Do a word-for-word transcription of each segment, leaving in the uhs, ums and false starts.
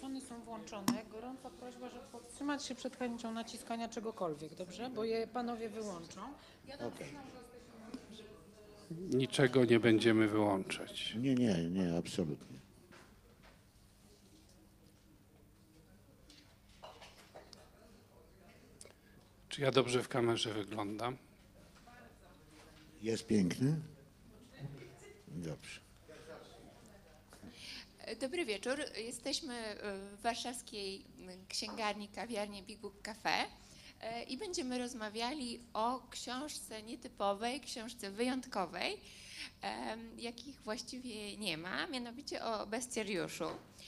mikrofony są włączone. Gorąca prośba, żeby powstrzymać się przed chęcią naciskania czegokolwiek, dobrze? Bo je panowie wyłączą. Ja tam Okej. Niczego nie będziemy wyłączać. Nie, nie, nie, absolutnie. Czy ja dobrze w kamerze wyglądam? Jest piękny? Dobrze. Dobry wieczór. Jesteśmy w warszawskiej księgarni, kawiarni Big Book Cafe i będziemy rozmawiali o książce nietypowej, książce wyjątkowej, jakich właściwie nie ma, mianowicie o bestiariuszu.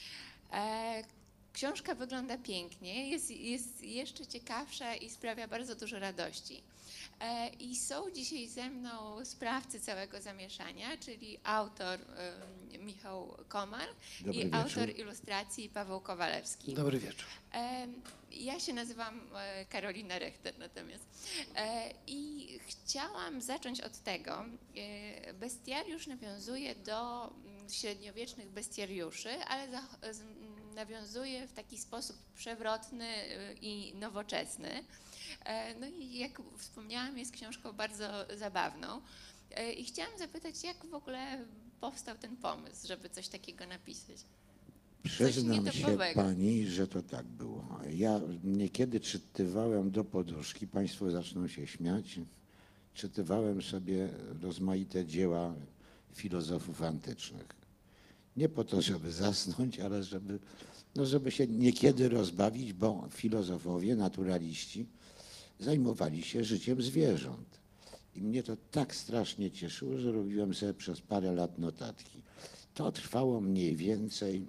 Książka wygląda pięknie, jest, jest jeszcze ciekawsza i sprawia bardzo dużo radości. I są dzisiaj ze mną sprawcy całego zamieszania, czyli autor um, Michał Komar Dobry i wieczór. autor ilustracji Paweł Kowalewski. Dobry wieczór. Ja się nazywam Karolina Rechter natomiast. I chciałam zacząć od tego. Bestiariusz nawiązuje do średniowiecznych bestiariuszy, ale nawiązuje w taki sposób przewrotny i nowoczesny. No i jak wspomniałam, jest książką bardzo zabawną. I chciałam zapytać, jak w ogóle powstał ten pomysł, żeby coś takiego napisać? Przyznam się nietypowego. pani, że to tak było. Ja niekiedy czytywałem do poduszki, państwo zaczną się śmiać, czytywałem sobie rozmaite dzieła filozofów antycznych. Nie po to, żeby zasnąć, ale żeby, no żeby się niekiedy rozbawić, bo filozofowie, naturaliści zajmowali się życiem zwierząt. I mnie to tak strasznie cieszyło, że robiłem sobie przez parę lat notatki. To trwało mniej więcej,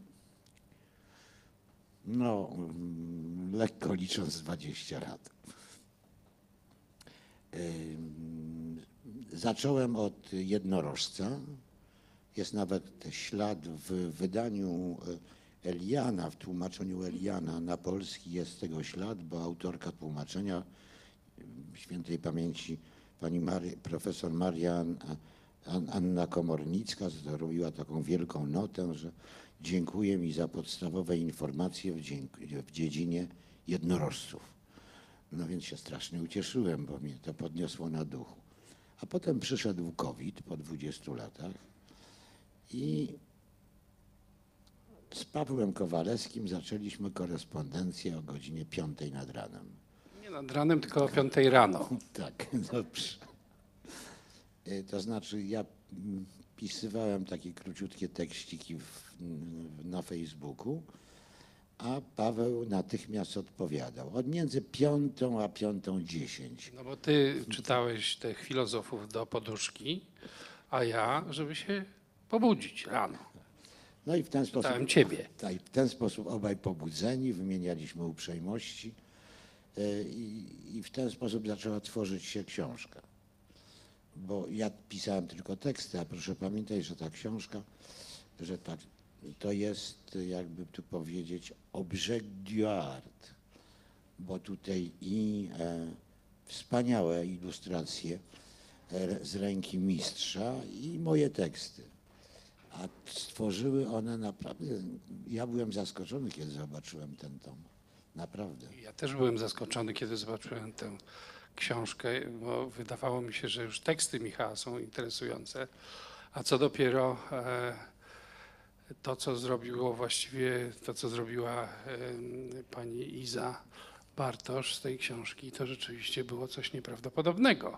no mm, lekko licząc, dwadzieścia lat. Ym, Zacząłem od jednorożca. Jest nawet ślad w wydaniu Eliana, w tłumaczeniu Eliana na polski jest tego ślad, bo autorka tłumaczenia świętej pamięci pani Mary, profesor Maria An, Anna Komornicka zrobiła taką wielką notę, że dziękuję mi za podstawowe informacje w, w dziedzinie jednorożców. No więc się strasznie ucieszyłem, bo mnie to podniosło na duchu. A potem przyszedł COVID po dwudziestu latach i z Pawłem Kowalewskim zaczęliśmy korespondencję o godzinie piątej nad ranem. Nie nad ranem, tylko o piątej rano. Tak, dobrze. To znaczy ja mm, pisywałem takie króciutkie tekściki w, na Facebooku, a Paweł natychmiast odpowiadał. Od między piątą a piątą dziesięć. No bo ty czytałeś tych filozofów do poduszki, a ja, żeby się pobudzić rano. No i w ten sposób, Czytałem ciebie. tak, w ten sposób obaj pobudzeni, wymienialiśmy uprzejmości y, i, i w ten sposób zaczęła tworzyć się książka. Bo ja pisałem tylko teksty, a proszę pamiętać, że ta książka, że ta, to jest, jakby tu powiedzieć, objet d'art, bo tutaj i e, wspaniałe ilustracje e, z ręki mistrza i moje teksty. A stworzyły one naprawdę, ja byłem zaskoczony, kiedy zobaczyłem ten tom. Naprawdę. Ja też byłem zaskoczony, kiedy zobaczyłem tę książkę, bo wydawało mi się, że już teksty Michała są interesujące, a co dopiero e, to, co zrobiło właściwie, to, co zrobiła e, pani Iza Bartosz z tej książki, to rzeczywiście było coś nieprawdopodobnego.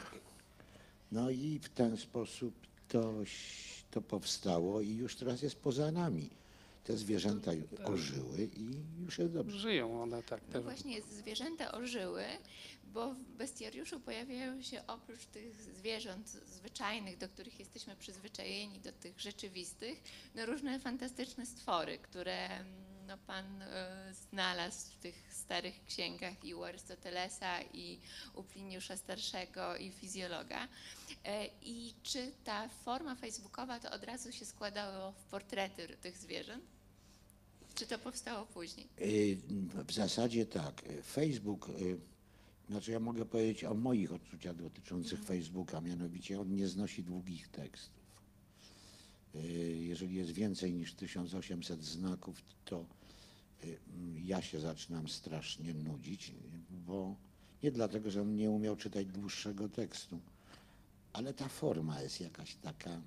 No i w ten sposób to, to powstało i już teraz jest poza nami. Te zwierzęta ożyły i już jest dobrze. Żyją one tak. No Te, właśnie zwierzęta ożyły, bo w bestiariuszu pojawiają się oprócz tych zwierząt zwyczajnych, do których jesteśmy przyzwyczajeni, do tych rzeczywistych, no różne fantastyczne stwory, które no, pan e, znalazł w tych starych księgach i u Arystotelesa, i u Pliniusza Starszego, i fizjologa. E, I czy ta forma facebookowa to od razu się składało w portrety tych zwierząt? Czy to powstało później? Y, W zasadzie tak. Facebook, y, znaczy ja mogę powiedzieć o moich odczuciach dotyczących Facebooka, mianowicie on nie znosi długich tekstów. Y, Jeżeli jest więcej niż tysiąc osiemset znaków, to y, ja się zaczynam strasznie nudzić, bo nie dlatego, że nie umiał czytać dłuższego tekstu, ale ta forma jest jakaś taka,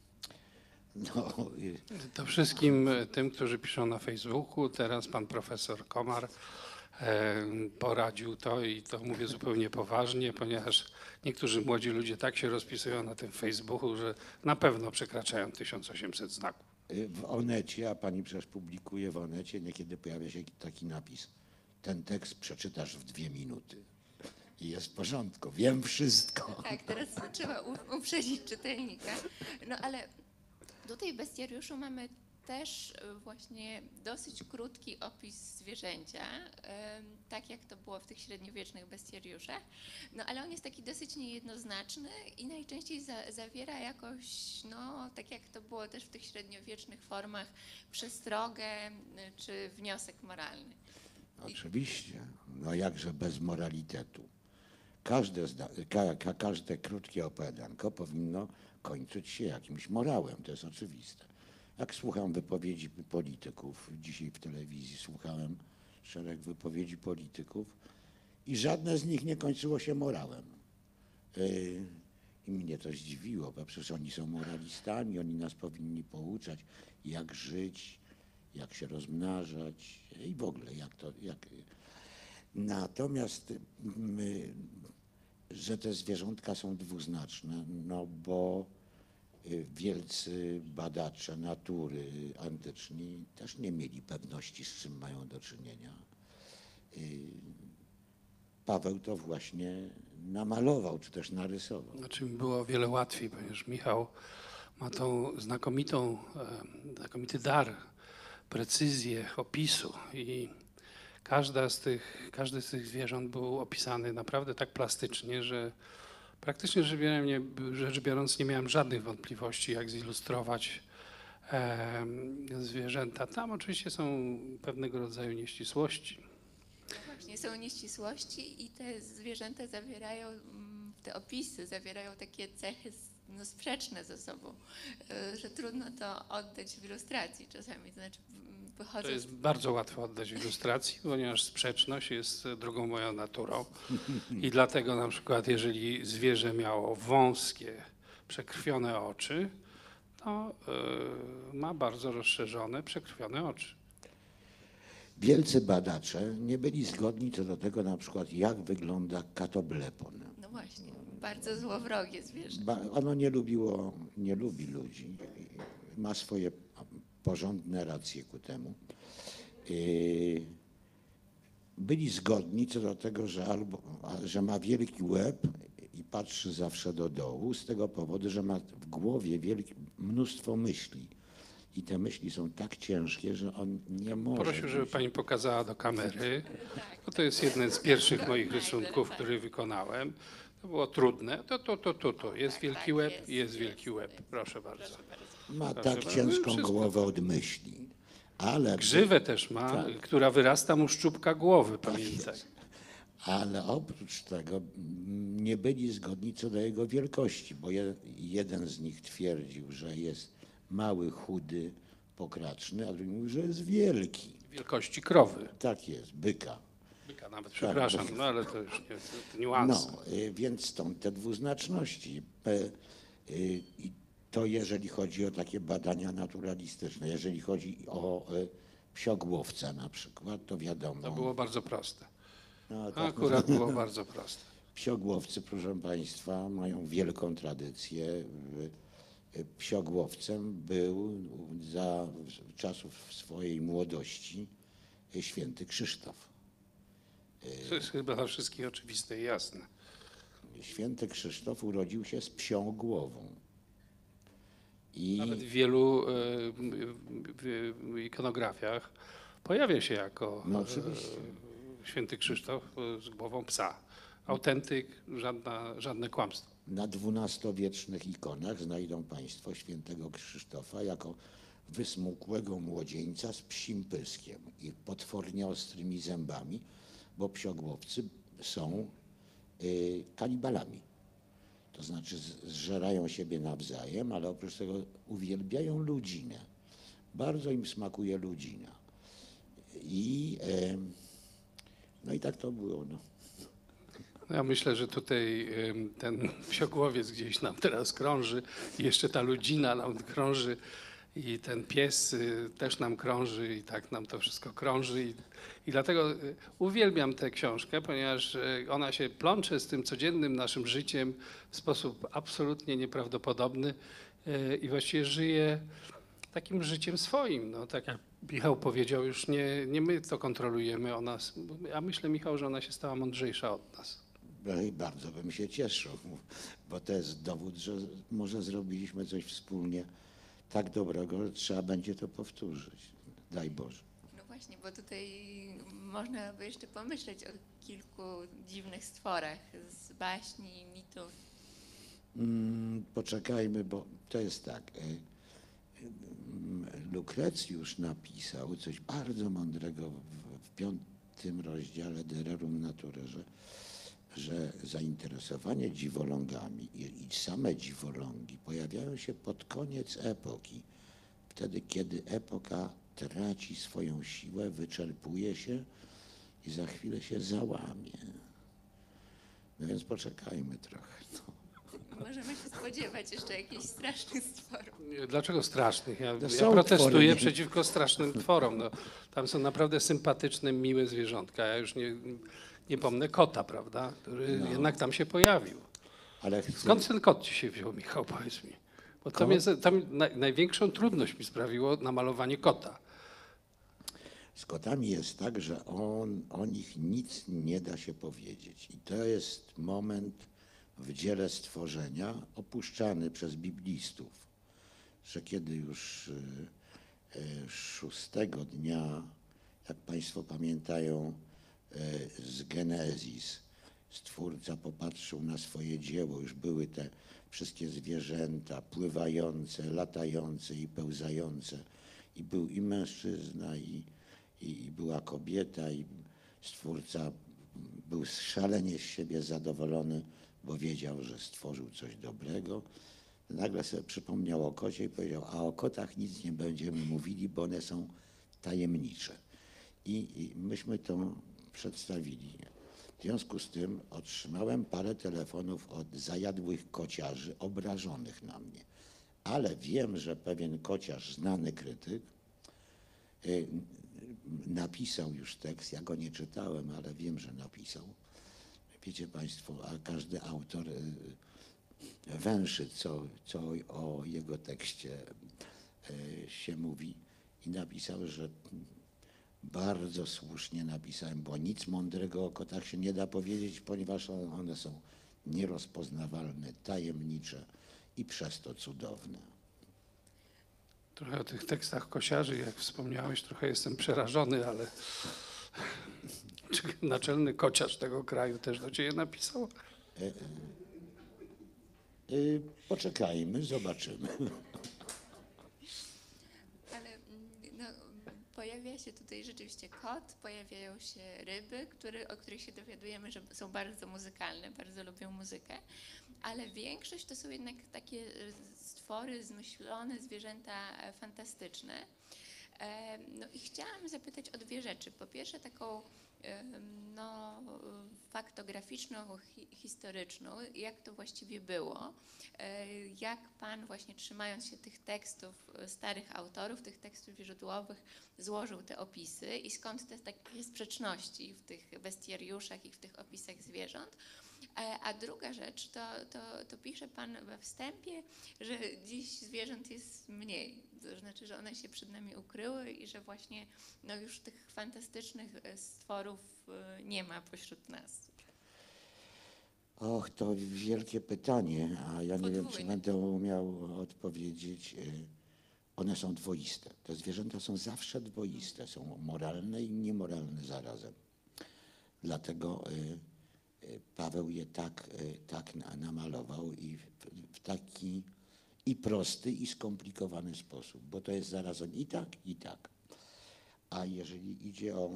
no, y, To wszystkim e, tym, którzy piszą na Facebooku, teraz pan profesor Komar e, poradził to i to mówię zupełnie poważnie, ponieważ niektórzy młodzi ludzie tak się rozpisują na tym Facebooku, że na pewno przekraczają tysiąc osiemset znaków. y, w Onecie, a pani przecież publikuje w Onecie, niekiedy pojawia się taki napis, ten tekst przeczytasz w dwie minuty. I jest w porządku, wiem wszystko. Tak, teraz trzeba u- uprzedzić czytelnika. No ale tutaj w bestiariuszu mamy też e, właśnie dosyć krótki opis zwierzęcia, em, tak jak to było w tych średniowiecznych bestiariuszach, no ale on jest taki dosyć niejednoznaczny i najczęściej za, zawiera jakoś, no tak jak to było też w tych średniowiecznych formach, przestrogę e, czy wniosek moralny. Oczywiście, no jakże bez moralitetu. Każde, zda, ka, ka, każde krótkie opowiadanko powinno kończyć się jakimś morałem, to jest oczywiste. Jak słucham wypowiedzi polityków, dzisiaj w telewizji słuchałem szereg wypowiedzi polityków i żadne z nich nie kończyło się morałem. Yy, I mnie to zdziwiło, bo przecież oni są moralistami, oni nas powinni pouczać, jak żyć, jak się rozmnażać i w ogóle jak to. Jak... Natomiast my, że te zwierzątka są dwuznaczne, no bo y, wielcy badacze natury antyczni też nie mieli pewności, z czym mają do czynienia. Y, Paweł to właśnie namalował, czy też narysował. Znaczy mi było o wiele łatwiej, ponieważ Michał ma tą znakomitą, e, znakomity dar, precyzję opisu i każda z tych, każdy z tych zwierząt był opisany naprawdę tak plastycznie, że praktycznie rzecz biorąc nie, rzecz biorąc nie miałem żadnych wątpliwości, jak zilustrować e, zwierzęta. Tam oczywiście są pewnego rodzaju nieścisłości. No właśnie, są nieścisłości i te zwierzęta zawierają, mm, te opisy zawierają takie cechy s- no, sprzeczne ze sobą, y, że trudno to oddać w ilustracji czasami. To znaczy mm, To wychodzą jest bardzo łatwo oddać w ilustracji, ponieważ sprzeczność jest drugą moją naturą. I dlatego na przykład, jeżeli zwierzę miało wąskie, przekrwione oczy, to y, ma bardzo rozszerzone, przekrwione oczy. Wielcy badacze nie byli zgodni co do tego, na przykład jak wygląda katoblepon. no właśnie, bardzo złowrogie zwierzę. Ba- Ono nie lubiło, nie lubi ludzi, ma swoje porządne racje ku temu. Yy, Byli zgodni co do tego, że, albo, a- że ma wielki łeb i patrzy zawsze do dołu, z tego powodu, że ma w głowie wielki, mnóstwo myśli. I te myśli są tak ciężkie, że on nie może. Prosił, żeby pani pokazała do kamery, Tak. bo to jest jeden z pierwszych moich rysunków, który wykonałem. To było trudne. To, to, to, to, to. Jest Tak, wielki tak, łeb jest, i jest jest, wielki łeb. jest. Proszę bardzo. Ma Proszę tak bardzo. ciężką Wszystko. głowę od myśli. Ale, Grzywę też ma, Tak. która wyrasta mu z czubka głowy, pamiętaj. ale oprócz tego mm, nie byli zgodni co do jego wielkości, bo je, jeden z nich twierdził, że jest mały, chudy, pokraczny, a drugi mówił, że jest wielki. Wielkości krowy. Tak jest, byka. Byka nawet, przepraszam, bo- no ale to już nie, to niuanse. No, y, więc stąd te dwuznaczności. P- y, I to jeżeli chodzi o takie badania naturalistyczne. Jeżeli chodzi o y, psiogłowca na przykład, to wiadomo. To było bardzo proste. No, tak, Akurat było bardzo proste. Psiogłowcy, proszę Państwa, mają wielką tradycję. Y, Psiogłowcem był za czasów swojej młodości y, święty Krzysztof. To jest chyba dla wszystkich oczywiste i jasne. Święty Krzysztof urodził się z psią głową. I Nawet w wielu e, w, w ikonografiach pojawia się jako No, oczywiście. e, święty Krzysztof e, z głową psa. Autentyk, żadna, żadne kłamstwo. na dwunastowiecznych ikonach znajdą Państwo świętego Krzysztofa jako wysmukłego młodzieńca z psim pyskiem i potwornie ostrymi zębami, bo psiogłowcy są y, kanibalami. To znaczy z- zżerają siebie nawzajem, ale oprócz tego uwielbiają ludzinę. Bardzo im smakuje ludzina. Y, I, e, no i tak to było. No. Ja myślę, że tutaj ym, ten wsiogłowiec gdzieś nam teraz krąży i jeszcze ta ludzina nam krąży i ten pies y, też nam krąży i tak nam to wszystko krąży i, i dlatego y, uwielbiam tę książkę, ponieważ y, ona się plącze z tym codziennym naszym życiem w sposób absolutnie nieprawdopodobny y, i właściwie żyje takim życiem swoim. No, tak jak Michał powiedział, już nie, nie my to kontrolujemy, ona, ja myślę, Michał, że ona się stała mądrzejsza od nas. No i bardzo bym się cieszył, bo to jest dowód, że może zrobiliśmy coś wspólnie tak dobrego, że trzeba będzie to powtórzyć. Daj Boże. No właśnie, bo tutaj można by jeszcze pomyśleć o kilku dziwnych stworach z baśni, mitów. Mm, poczekajmy, bo to jest tak. y, y, Lukrecjusz napisał coś bardzo mądrego w, w piątym rozdziale De Rerum Naturæ, że, że zainteresowanie dziwolągami i, i same dziwolągi pojawiają się pod koniec epoki. Wtedy, kiedy epoka traci swoją siłę, wyczerpuje się i za chwilę się załamie. No więc poczekajmy trochę. No. Możemy się spodziewać jeszcze jakichś strasznych stworów. Nie, dlaczego strasznych? Ja, No ja są protestuję twory, nie? przeciwko strasznym tworom. No, tam są naprawdę sympatyczne, miłe zwierzątka. Ja już nie, nie pomnę kota, prawda, który No. jednak tam się pojawił. Ale chcę, Skąd ten kot ci się wziął, Michał, powiedz mi? Bo tam, Kot? jest, tam naj, największą trudność mi sprawiło namalowanie kota. z kotami jest tak, że on, o nich nic nie da się powiedzieć. I to jest moment w dziele stworzenia opuszczany przez biblistów, że kiedy już y, y, szóstego dnia, jak Państwo pamiętają, y, z Genezis, Stwórca popatrzył na swoje dzieło, już były te wszystkie zwierzęta pływające, latające i pełzające. I był i mężczyzna, i, i, i była kobieta, i Stwórca był szalenie z siebie zadowolony, bo wiedział, że stworzył coś dobrego. Nagle sobie przypomniał o kocie i powiedział, a o kotach nic nie będziemy mówili, bo one są tajemnicze. I, i myśmy to przedstawili. W związku z tym otrzymałem parę telefonów od zajadłych kociarzy obrażonych na mnie. Ale wiem, że pewien kociarz, znany krytyk, y, napisał już tekst. Ja go nie czytałem, ale wiem, że napisał. Wiecie Państwo, a każdy autor y, węszy, co, co o jego tekście y, się mówi. I napisał, że bardzo słusznie napisałem, bo nic mądrego o kotach się nie da powiedzieć, ponieważ one są nierozpoznawalne, tajemnicze i przez to cudowne. Trochę o tych tekstach kosiarzy, jak wspomniałeś, trochę jestem przerażony, ale czy naczelny kociarz tego kraju też do ciebie napisał? Y, poczekajmy, zobaczymy. Ale mm, no, pojawia się tutaj rzeczywiście kot, pojawiają się ryby, który, o których się dowiadujemy, że są bardzo muzykalne, bardzo lubią muzykę, ale większość to są jednak takie stwory zmyślone, zwierzęta fantastyczne. E, No i chciałam zapytać o dwie rzeczy. Po pierwsze taką e, no, faktograficzną, hi, historyczną, jak to właściwie było, e, jak Pan właśnie trzymając się tych tekstów starych autorów, tych tekstów źródłowych, złożył te opisy i skąd te takie sprzeczności w tych bestiariuszach i w tych opisach zwierząt. A druga rzecz, to, to, to pisze Pan we wstępie, że dziś zwierząt jest mniej. To znaczy, że one się przed nami ukryły i że właśnie no już tych fantastycznych stworów nie ma pośród nas. Och, to wielkie pytanie, a ja nie wiem, czy Podwójne. będę umiał odpowiedzieć. One są dwoiste. Te zwierzęta są zawsze dwoiste. Są moralne i niemoralne zarazem. Dlatego Paweł je tak, tak namalował i w, w taki i prosty, i skomplikowany sposób, bo to jest zarazem i tak, i tak. A jeżeli idzie o,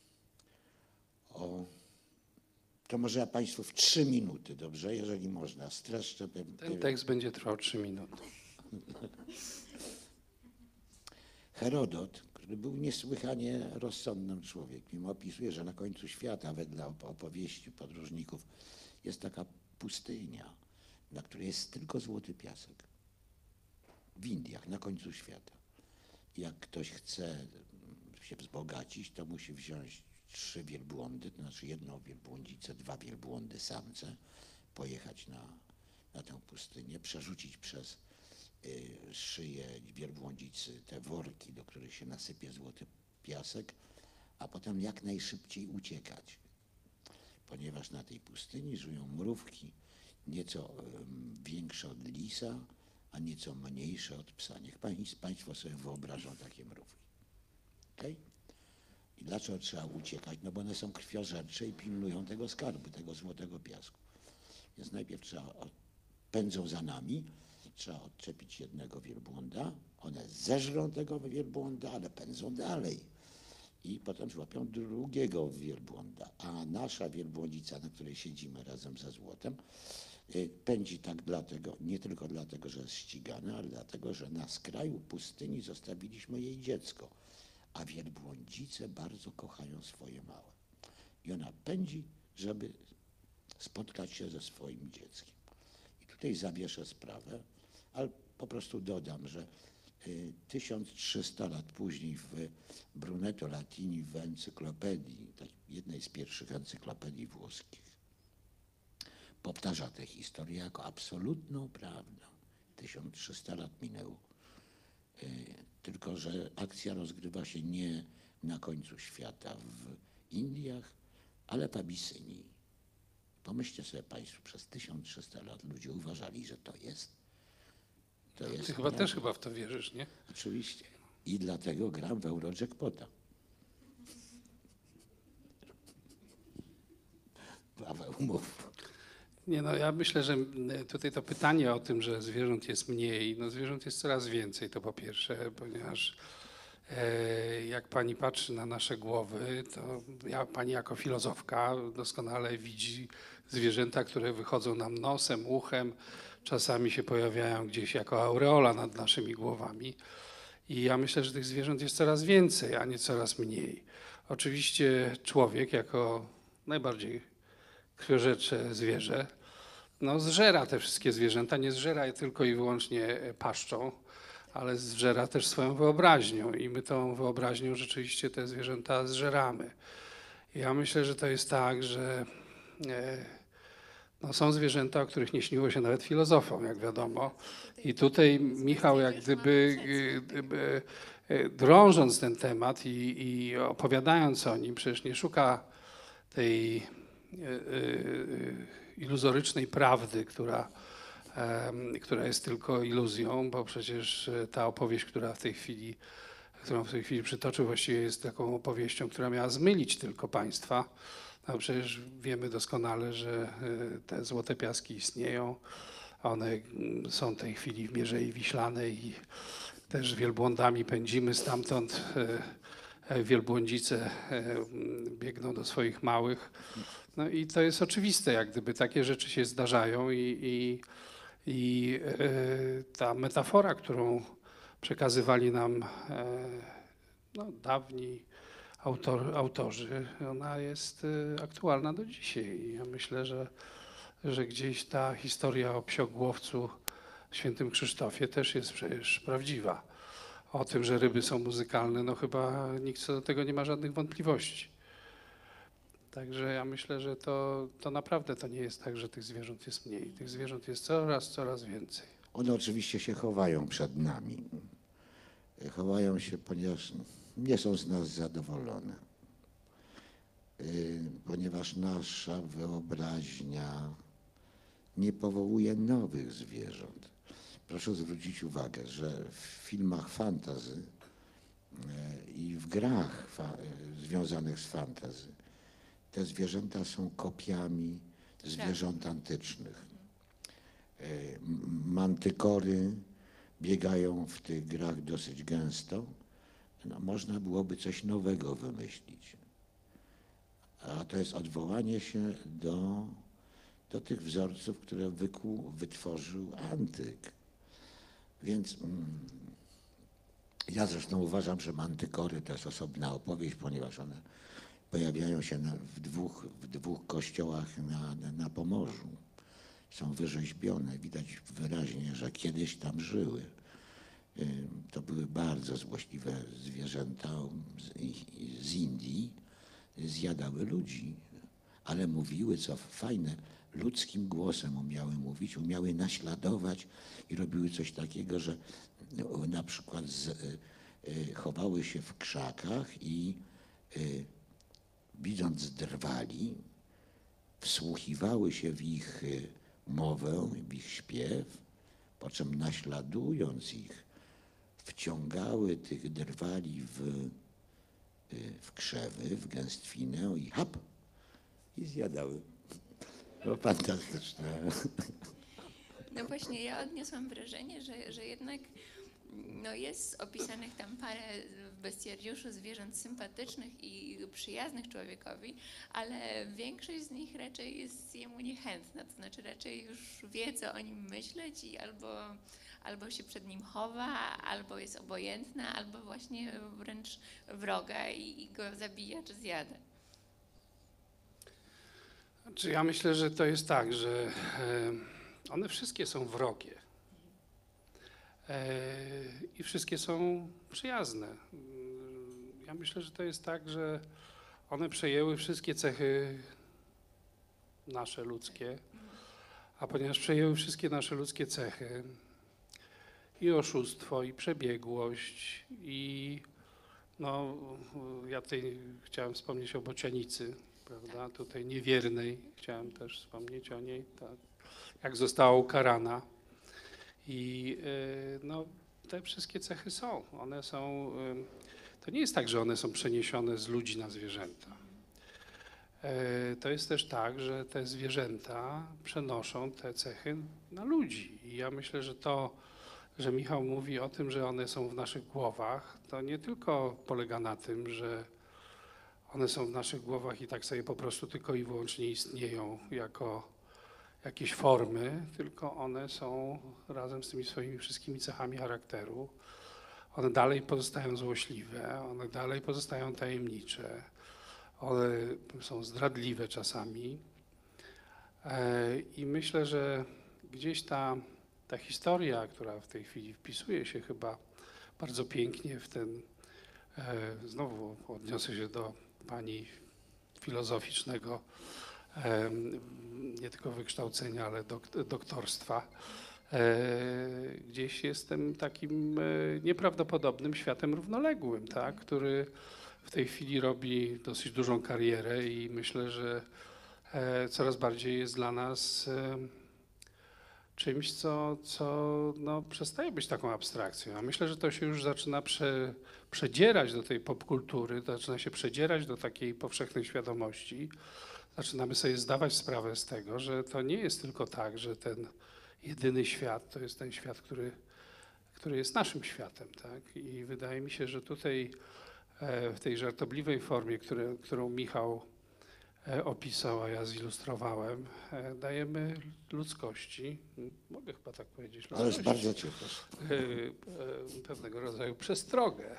o to może ja Państwu w trzy minuty, dobrze, jeżeli można, streszczę. Ten tekst będzie trwał trzy minuty. Herodot, który był niesłychanie rozsądnym człowiekiem. Opisuje, że na końcu świata, wedle op- opowieści podróżników, jest taka pustynia, na której jest tylko złoty piasek. W Indiach, na końcu świata. Jak ktoś chce się wzbogacić, to musi wziąć trzy wielbłądy, to znaczy jedną wielbłądzicę, dwa wielbłądy samce, pojechać na, na tę pustynię, przerzucić przez y, szyję wielbłądzicy te worki, do których się nasypie złoty piasek, a potem jak najszybciej uciekać. Ponieważ na tej pustyni żyją mrówki, nieco ym, większe od lisa, a nieco mniejsze od psa. Niech pań- Państwo sobie wyobrażą takie mrówki. Okay? I dlaczego trzeba uciekać? No bo one są krwiożercze i pilnują tego skarbu, tego złotego piasku. Więc najpierw trzeba, od- pędzą za nami, trzeba odczepić jednego wielbłąda, one zeżrą tego wielbłąda, ale pędzą dalej. I potem złapią drugiego wielbłąda, a nasza wielbłądzica, na której siedzimy razem ze złotem, y, pędzi tak dlatego, nie tylko dlatego, że jest ścigana, ale dlatego, że na skraju pustyni zostawiliśmy jej dziecko, a wielbłądzice bardzo kochają swoje małe. I ona pędzi, żeby spotkać się ze swoim dzieckiem. I tutaj zawieszę sprawę, ale po prostu dodam, że y, tysiąc trzysta lat później w Brunetto Latini w encyklopedii, tak, jednej z pierwszych encyklopedii włoskich, powtarza tę historię jako absolutną prawdę. tysiąc trzysta lat minęło. Y, Tylko że akcja rozgrywa się nie na końcu świata w Indiach, ale w Abysynii. Pomyślcie sobie Państwo, przez tysiąc trzysta lat ludzie uważali, że to jest. To jest Ty chyba prawda. też chyba w to wierzysz, nie? Oczywiście. I dlatego gram w Eurojackpota. Paweł, mów. Nie, no ja myślę, że tutaj to pytanie o tym, że zwierząt jest mniej, no zwierząt jest coraz więcej, to po pierwsze, ponieważ e, jak pani patrzy na nasze głowy, to ja, pani jako filozofka doskonale widzi zwierzęta, które wychodzą nam nosem, uchem, czasami się pojawiają gdzieś jako aureola nad naszymi głowami. I ja myślę, że tych zwierząt jest coraz więcej, a nie coraz mniej. Oczywiście człowiek jako najbardziej krwiożercze zwierzę, no zżera te wszystkie zwierzęta, nie zżera je tylko i wyłącznie paszczą, ale zżera też swoją wyobraźnią i my tą wyobraźnią rzeczywiście te zwierzęta zżeramy. Ja myślę, że to jest tak, że e, no, są zwierzęta, o których nie śniło się nawet filozofom, jak wiadomo. I tutaj Michał jak gdyby, gdyby e, drążąc ten temat i, i opowiadając o nim, przecież nie szuka tej e, e, iluzorycznej prawdy, która, em, która jest tylko iluzją, bo przecież ta opowieść, która w tej chwili, którą w tej chwili przytoczył, właściwie jest taką opowieścią, która miała zmylić tylko państwa. No przecież wiemy doskonale, że e, te złote piaski istnieją. One mm, są w tej chwili w Mierzei Wiślanej i też wielbłądami pędzimy stamtąd. e, e, Wielbłądzice e, biegną do swoich małych. No i to jest oczywiste, jak gdyby takie rzeczy się zdarzają i, i, i e, ta metafora, którą przekazywali nam e, no, dawni autor, autorzy, ona jest e, aktualna do dzisiaj. I ja myślę, że, że gdzieś ta historia o psiogłowcu świętym Krzysztofie też jest przecież prawdziwa. O tym, że ryby są muzykalne, no chyba nikt co do tego nie ma żadnych wątpliwości. Także ja myślę, że to, to naprawdę to nie jest tak, że tych zwierząt jest mniej. Tych zwierząt jest coraz, coraz więcej. One oczywiście się chowają przed nami. Chowają się, ponieważ nie są z nas zadowolone. Y, Ponieważ nasza wyobraźnia nie powołuje nowych zwierząt. Proszę zwrócić uwagę, że w filmach fantasy y, i w grach fa- y, związanych z fantasy te zwierzęta są kopiami zwierząt antycznych. Y, m- Mantykory biegają w tych grach dosyć gęsto. No, można byłoby coś nowego wymyślić. A to jest odwołanie się do, do tych wzorców, które wykuł, wytworzył antyk. Więc mm, Ja zresztą uważam, że mantykory to jest osobna opowieść, ponieważ one pojawiają się na, w, dwóch, w dwóch kościołach na, na, na Pomorzu. Są wyrzeźbione, widać wyraźnie, że kiedyś tam żyły. Y, To były bardzo złośliwe zwierzęta z, z Indii, zjadały ludzi, ale mówiły, co fajne, ludzkim głosem umiały mówić, umiały naśladować i robiły coś takiego, że no, na przykład z, y, y, chowały się w krzakach i y, widząc drwali, wsłuchiwały się w ich y, mowę, w ich śpiew, po czym naśladując ich, wciągały tych drwali w, y, w krzewy, w gęstwinę i hap, i zjadały. No fantastyczne. No właśnie, ja odniosłam wrażenie, że, że jednak no jest opisanych tam parę w bestiariuszu zwierząt sympatycznych i przyjaznych człowiekowi, ale większość z nich raczej jest jemu niechętna, to znaczy raczej już wie, co o nim myśleć i albo, albo się przed nim chowa, albo jest obojętna, albo właśnie wręcz wroga i, i go zabija czy zjada. Znaczy, ja myślę, że to jest tak, że e, one wszystkie są wrogie e, i wszystkie są przyjazne. Mm, Ja myślę, że to jest tak, że one przejęły wszystkie cechy nasze ludzkie, a ponieważ przejęły wszystkie nasze ludzkie cechy, i oszustwo, i przebiegłość, i no, ja tutaj chciałem wspomnieć o bocianicy, prawda, tutaj niewiernej, chciałem też wspomnieć o niej, tak, jak została ukarana. I y, no, te wszystkie cechy są, one są, y, to nie jest tak, że one są przeniesione z ludzi na zwierzęta. Y, To jest też tak, że te zwierzęta przenoszą te cechy na ludzi. I ja myślę, że to, że Michał mówi o tym, że one są w naszych głowach, to nie tylko polega na tym, że one są w naszych głowach i tak sobie po prostu tylko i wyłącznie istnieją jako jakieś formy, tylko one są razem z tymi swoimi wszystkimi cechami charakteru. One dalej pozostają złośliwe, one dalej pozostają tajemnicze, one są zdradliwe czasami. E, I myślę, że gdzieś ta, ta historia, która w tej chwili wpisuje się chyba bardzo pięknie w ten, e, znowu odniosę się do pani filozoficznego, e, nie tylko wykształcenia, ale dok, doktorstwa. E, gdzieś jestem takim e, nieprawdopodobnym światem równoległym, tak, który w tej chwili robi dosyć dużą karierę i myślę, że e, coraz bardziej jest dla nas e, czymś, co, co no, przestaje być taką abstrakcją. A myślę, że to się już zaczyna prze, przedzierać do tej popkultury, zaczyna się przedzierać do takiej powszechnej świadomości. Zaczynamy sobie zdawać sprawę z tego, że to nie jest tylko tak, że ten jedyny świat to jest ten świat, który, który jest naszym światem. Tak? I wydaje mi się, że tutaj e, w tej żartobliwej formie, które, którą Michał e, opisał, a ja zilustrowałem, e, dajemy ludzkości, mogę chyba tak powiedzieć, Ale jest ludzkości, bardzo ciepło. e, e, pewnego rodzaju przestrogę.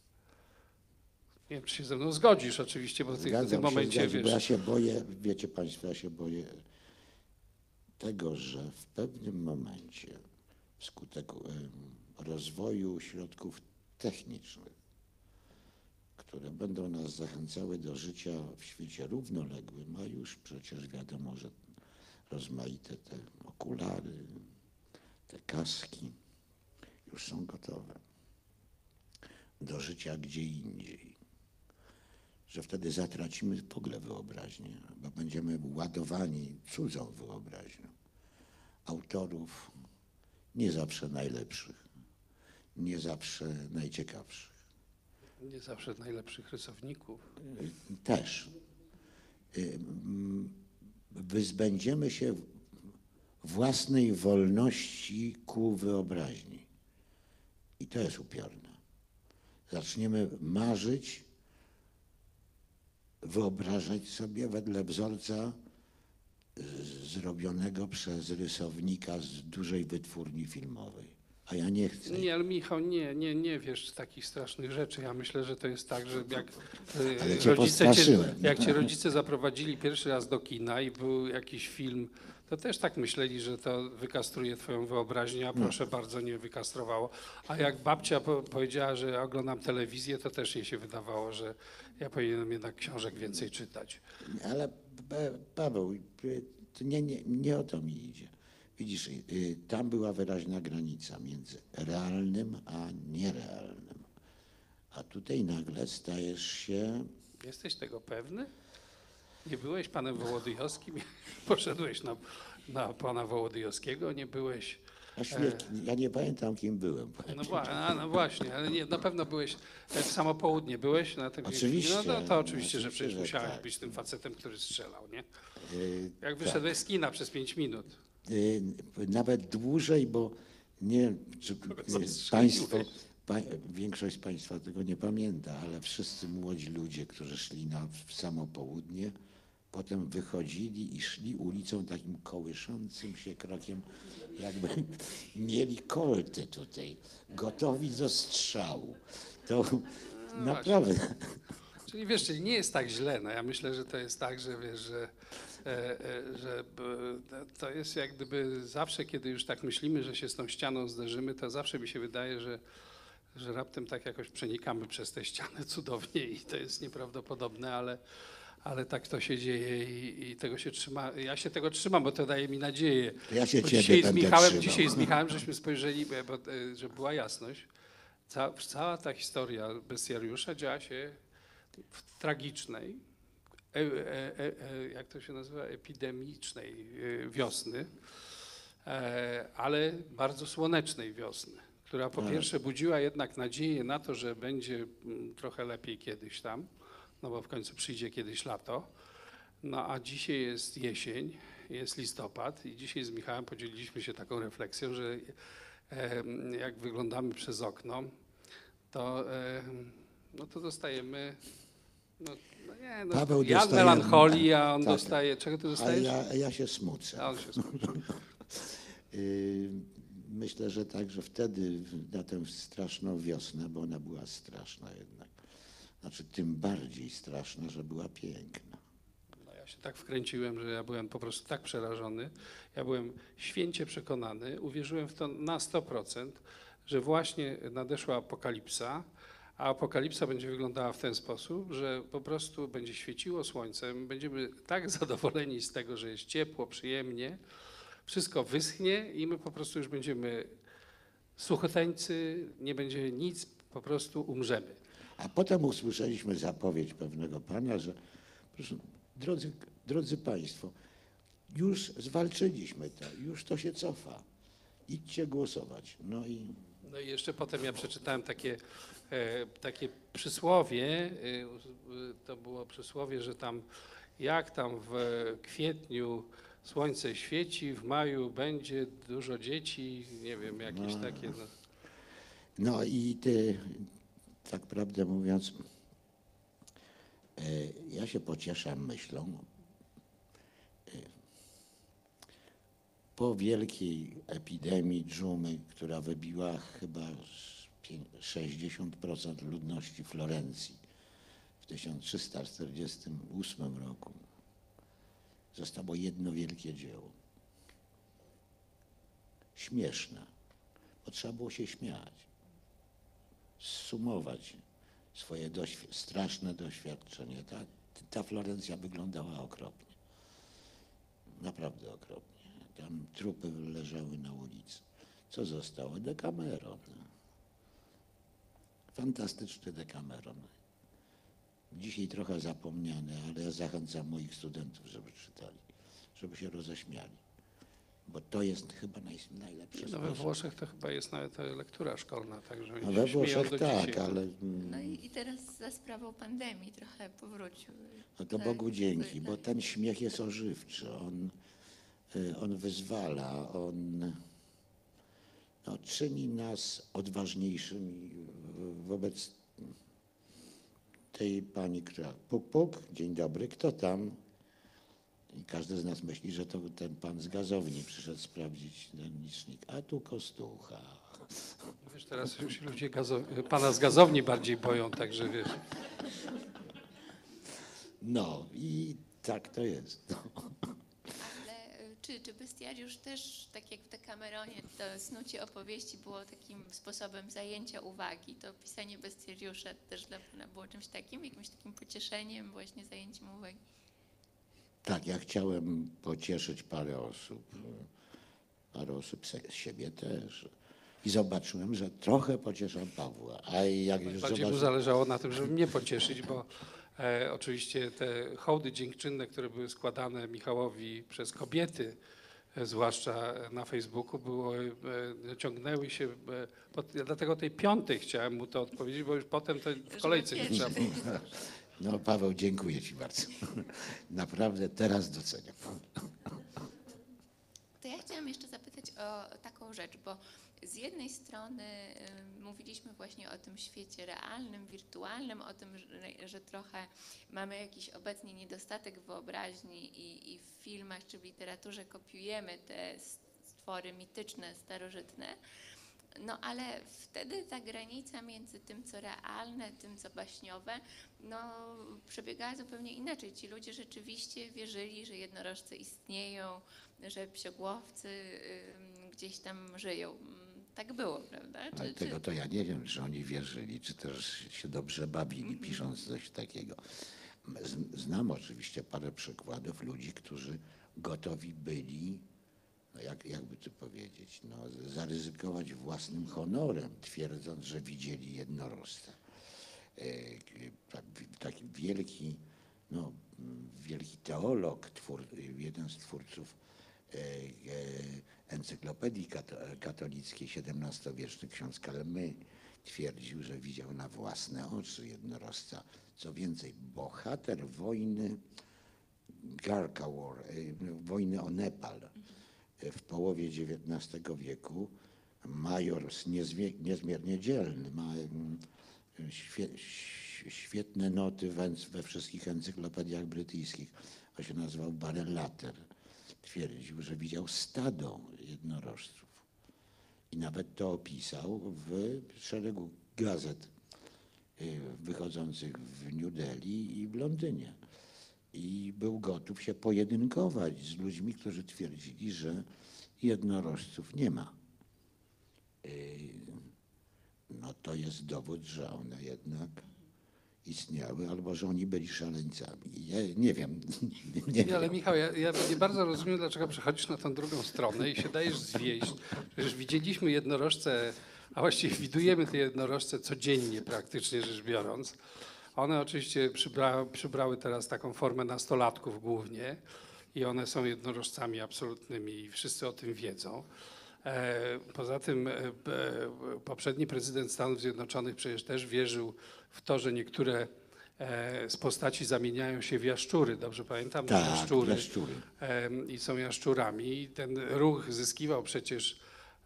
Nie wiem, czy się ze mną zgodzisz oczywiście, bo ty w Zgadzam tym się, momencie, zgadzam, bo wiesz, ja się boję, wiecie Państwo, ja się boję tego, że w pewnym momencie wskutek em, rozwoju środków technicznych, które będą nas zachęcały do życia w świecie równoległym, a już przecież wiadomo, że rozmaite te okulary, te kaski już są gotowe do życia gdzie indziej, że wtedy zatracimy w ogóle wyobraźnię, bo będziemy ładowani cudzą wyobraźnią autorów nie zawsze najlepszych, nie zawsze najciekawszych. nie zawsze najlepszych rysowników. Też. Wyzbędziemy się własnej wolności ku wyobraźni. I to jest upiorne. Zaczniemy marzyć, wyobrażać sobie wedle wzorca zrobionego przez rysownika z dużej wytwórni filmowej. a ja nie chcę. Nie, ale Michał, nie, nie, nie wiesz takich strasznych rzeczy. Ja myślę, że to jest tak, że jak y, Ale cię rodzice cię, postraszyłem. jak cię rodzice zaprowadzili pierwszy raz do kina i był jakiś film, to też tak myśleli, że to wykastruje twoją wyobraźnię, a proszę bardzo, nie wykastrowało. A jak babcia po, powiedziała, że oglądam telewizję, to też jej się wydawało, że ja powinienem jednak książek więcej czytać. Ale Pa- Paweł, y, to nie, nie, nie o to mi idzie. Widzisz, y, tam była wyraźna granica między realnym a nierealnym. A tutaj nagle stajesz się. Jesteś tego pewny? Nie byłeś panem Wołodyjowskim? Poszedłeś na, na pana Wołodyjowskiego? Nie byłeś... A świetnie, ja nie pamiętam, kim byłem. No, wła- a, no właśnie, ale nie, na pewno byłeś, w samo południe byłeś na tym... Oczywiście, No to, to oczywiście, że oczywiście, przecież że musiałeś tak. być tym facetem, który strzelał, nie? Y, Jak wyszedłeś z kina przez pięć minut. y, Nawet dłużej, bo nie czy, zastrzeliłeś? y, państwo, pa, większość z Państwa tego nie pamięta, ale wszyscy młodzi ludzie, którzy szli na w samo południe, potem wychodzili i szli ulicą takim kołyszącym się krokiem, jakby mieli kolty tutaj, gotowi do strzału. To naprawdę. Czyli wiesz, czyli nie jest tak źle. No ja myślę, że to jest tak, że wiesz, że, e, e, że b, to jest jak gdyby zawsze, kiedy już tak myślimy, że się z tą ścianą zderzymy, to zawsze mi się wydaje, że, że raptem tak jakoś przenikamy przez tę ścianę cudownie i to jest nieprawdopodobne, ale, ale tak to się dzieje i, i tego się trzyma. Ja się tego trzymam, bo to daje mi nadzieję. To ja się Bo ciebie dzisiaj z będę Michałem, trzymał. dzisiaj z Michałem żeśmy spojrzeli, bo, bo, e, żeby była jasność. Ca, cała ta historia bestiariusza działa się w tragicznej, e, e, e, e, jak to się nazywa, epidemicznej e, wiosny, e, ale bardzo słonecznej wiosny, która po Tak. pierwsze budziła jednak nadzieję na to, że będzie mm, trochę lepiej kiedyś tam, no bo w końcu przyjdzie kiedyś lato. No a dzisiaj jest jesień, jest listopad i dzisiaj z Michałem podzieliliśmy się taką refleksją, że e, jak wyglądamy przez okno, to, e, no to dostajemy, no, no nie, no, Paweł ja dostaje- melancholii, a on tak. dostaje, czego ty A dostajesz? ja, ja się smucę. A on się skupi. Y, Myślę, że tak, że wtedy na tę straszną wiosnę, bo ona była straszna jednak, znaczy tym bardziej straszna, że była piękna. No, ja się tak wkręciłem, że ja byłem po prostu tak przerażony. Ja byłem święcie przekonany, uwierzyłem w to na sto procent, że właśnie nadeszła apokalipsa, a apokalipsa będzie wyglądała w ten sposób, że po prostu będzie świeciło słońce, my będziemy tak zadowoleni z tego, że jest ciepło, przyjemnie, wszystko wyschnie i my po prostu już będziemy suchoteńcy, nie będzie nic, po prostu umrzemy. A potem usłyszeliśmy zapowiedź pewnego pana, że proszę, drodzy, drodzy Państwo, już zwalczyliśmy to, już to się cofa. Idźcie głosować. No i No i jeszcze potem ja przeczytałem takie, e, takie przysłowie, e, e, to było przysłowie, że tam jak tam w kwietniu słońce świeci, w maju będzie dużo dzieci, nie wiem, jakieś No. takie. No. No i ty, tak prawdę mówiąc, e, ja się pocieszam myślą, e, po wielkiej epidemii dżumy, która wybiła chyba pię- sześćdziesiąt procent ludności Florencji w tysiąc trzysta czterdziestym ósmym roku, zostało jedno wielkie dzieło. Śmieszne, bo trzeba było się śmiać, zsumować swoje doświ- straszne doświadczenie. Ta, ta Florencja wyglądała okropnie, naprawdę okropnie. Tam trupy leżały na ulicy. Co zostało? Dekameron. Fantastyczny Dekameron. Dzisiaj trochę zapomniany, ale ja zachęcam moich studentów, żeby czytali, żeby się roześmiali. Bo to jest chyba naj, najlepszy No we sposób. Włoszech to chyba jest nawet ta lektura szkolna, także oni No się we śmieją Włoszech do tak, dzisiaj. ale No mm, i, i teraz za sprawą pandemii trochę powrócił. no to Tak, Bogu dzięki, bo tak. ten śmiech jest ożywczy. On, y, on wyzwala, on no, czyni nas odważniejszymi w- wobec tej pani, która puk, puk, dzień dobry, kto tam? I każdy z nas myśli, że to ten pan z gazowni przyszedł sprawdzić ten licznik, a tu Kostucha. Wiesz, teraz już się ludzie gazo- pana z gazowni bardziej boją, także wiesz. No i tak to jest. No. Ale y, czy, czy bestiariusz też, tak jak w Decameronie, to snucie opowieści było takim sposobem zajęcia uwagi? To pisanie bestiariusza też dla pana było czymś takim, jakimś takim pocieszeniem, właśnie zajęciem uwagi? Tak, ja chciałem pocieszyć parę osób, parę osób se- siebie też. I zobaczyłem, że trochę pocieszam Pawła. A jak już Bardziej mu zobaczyłem, zależało na tym, żeby mnie pocieszyć, bo e, oczywiście te hołdy dziękczynne, które były składane Michałowi przez kobiety, e, zwłaszcza na Facebooku, było, e, ciągnęły się, e, pod, ja dlatego tej piątej chciałem mu to odpowiedzieć, bo już potem to w kolejce nie trzeba było. no Paweł, dziękuję Ci bardzo. Naprawdę teraz doceniam. To ja chciałam jeszcze zapytać o taką rzecz, bo z jednej strony y, mówiliśmy właśnie o tym świecie realnym, wirtualnym, o tym, że, że trochę mamy jakiś obecnie niedostatek wyobraźni i, i w filmach czy w literaturze kopiujemy te stwory mityczne, starożytne. No ale wtedy ta granica między tym, co realne, tym, co baśniowe, no przebiegała zupełnie inaczej. Ci ludzie rzeczywiście wierzyli, że jednorożce istnieją, że psiogłowcy ym, gdzieś tam żyją. Tak było, prawda? Ale tego to ja nie wiem, czy oni wierzyli, czy też się dobrze bawili, pisząc coś takiego. Z- Znam oczywiście parę przykładów ludzi, którzy gotowi byli, no jak, jakby to powiedzieć, no, zaryzykować własnym honorem, twierdząc, że widzieli jednorożca. E, tak- Taki wielki, no, wielki teolog, twór, jeden z twórców e, e, encyklopedii kato, katolickiej, siedemnastowieczny ksiądz Calmet, twierdził, że widział na własne oczy jednorożca. Co więcej, bohater wojny Garka War, e, wojny o Nepal e, w połowie dziewiętnastego wieku, major niezmie, niezmiernie dzielny, ma mm, świe, świetne noty we, we wszystkich encyklopediach brytyjskich. On się nazywał Barellater. Twierdził, że widział stado jednorożców. I nawet to opisał w szeregu gazet y, wychodzących w New Delhi i w Londynie. I był gotów się pojedynkować z ludźmi, którzy twierdzili, że jednorożców nie ma. Y, No to jest dowód, że one jednak istniały, albo że oni byli szaleńcami. Ja nie wiem. Nie Nie, wiem. ale Michał, ja, ja nie bardzo rozumiem, dlaczego przechodzisz na tą drugą stronę i się dajesz zwieść. Przecież widzieliśmy jednorożce, a właściwie widujemy te jednorożce codziennie praktycznie rzecz biorąc. One oczywiście przybra, przybrały teraz taką formę nastolatków głównie i one są jednorożcami absolutnymi i wszyscy o tym wiedzą. E, Poza tym e, e, poprzedni prezydent Stanów Zjednoczonych przecież też wierzył w to, że niektóre e, z postaci zamieniają się w jaszczury. Dobrze pamiętam? Tak, jaszczury. jaszczury. Em, I są jaszczurami. I ten ruch zyskiwał przecież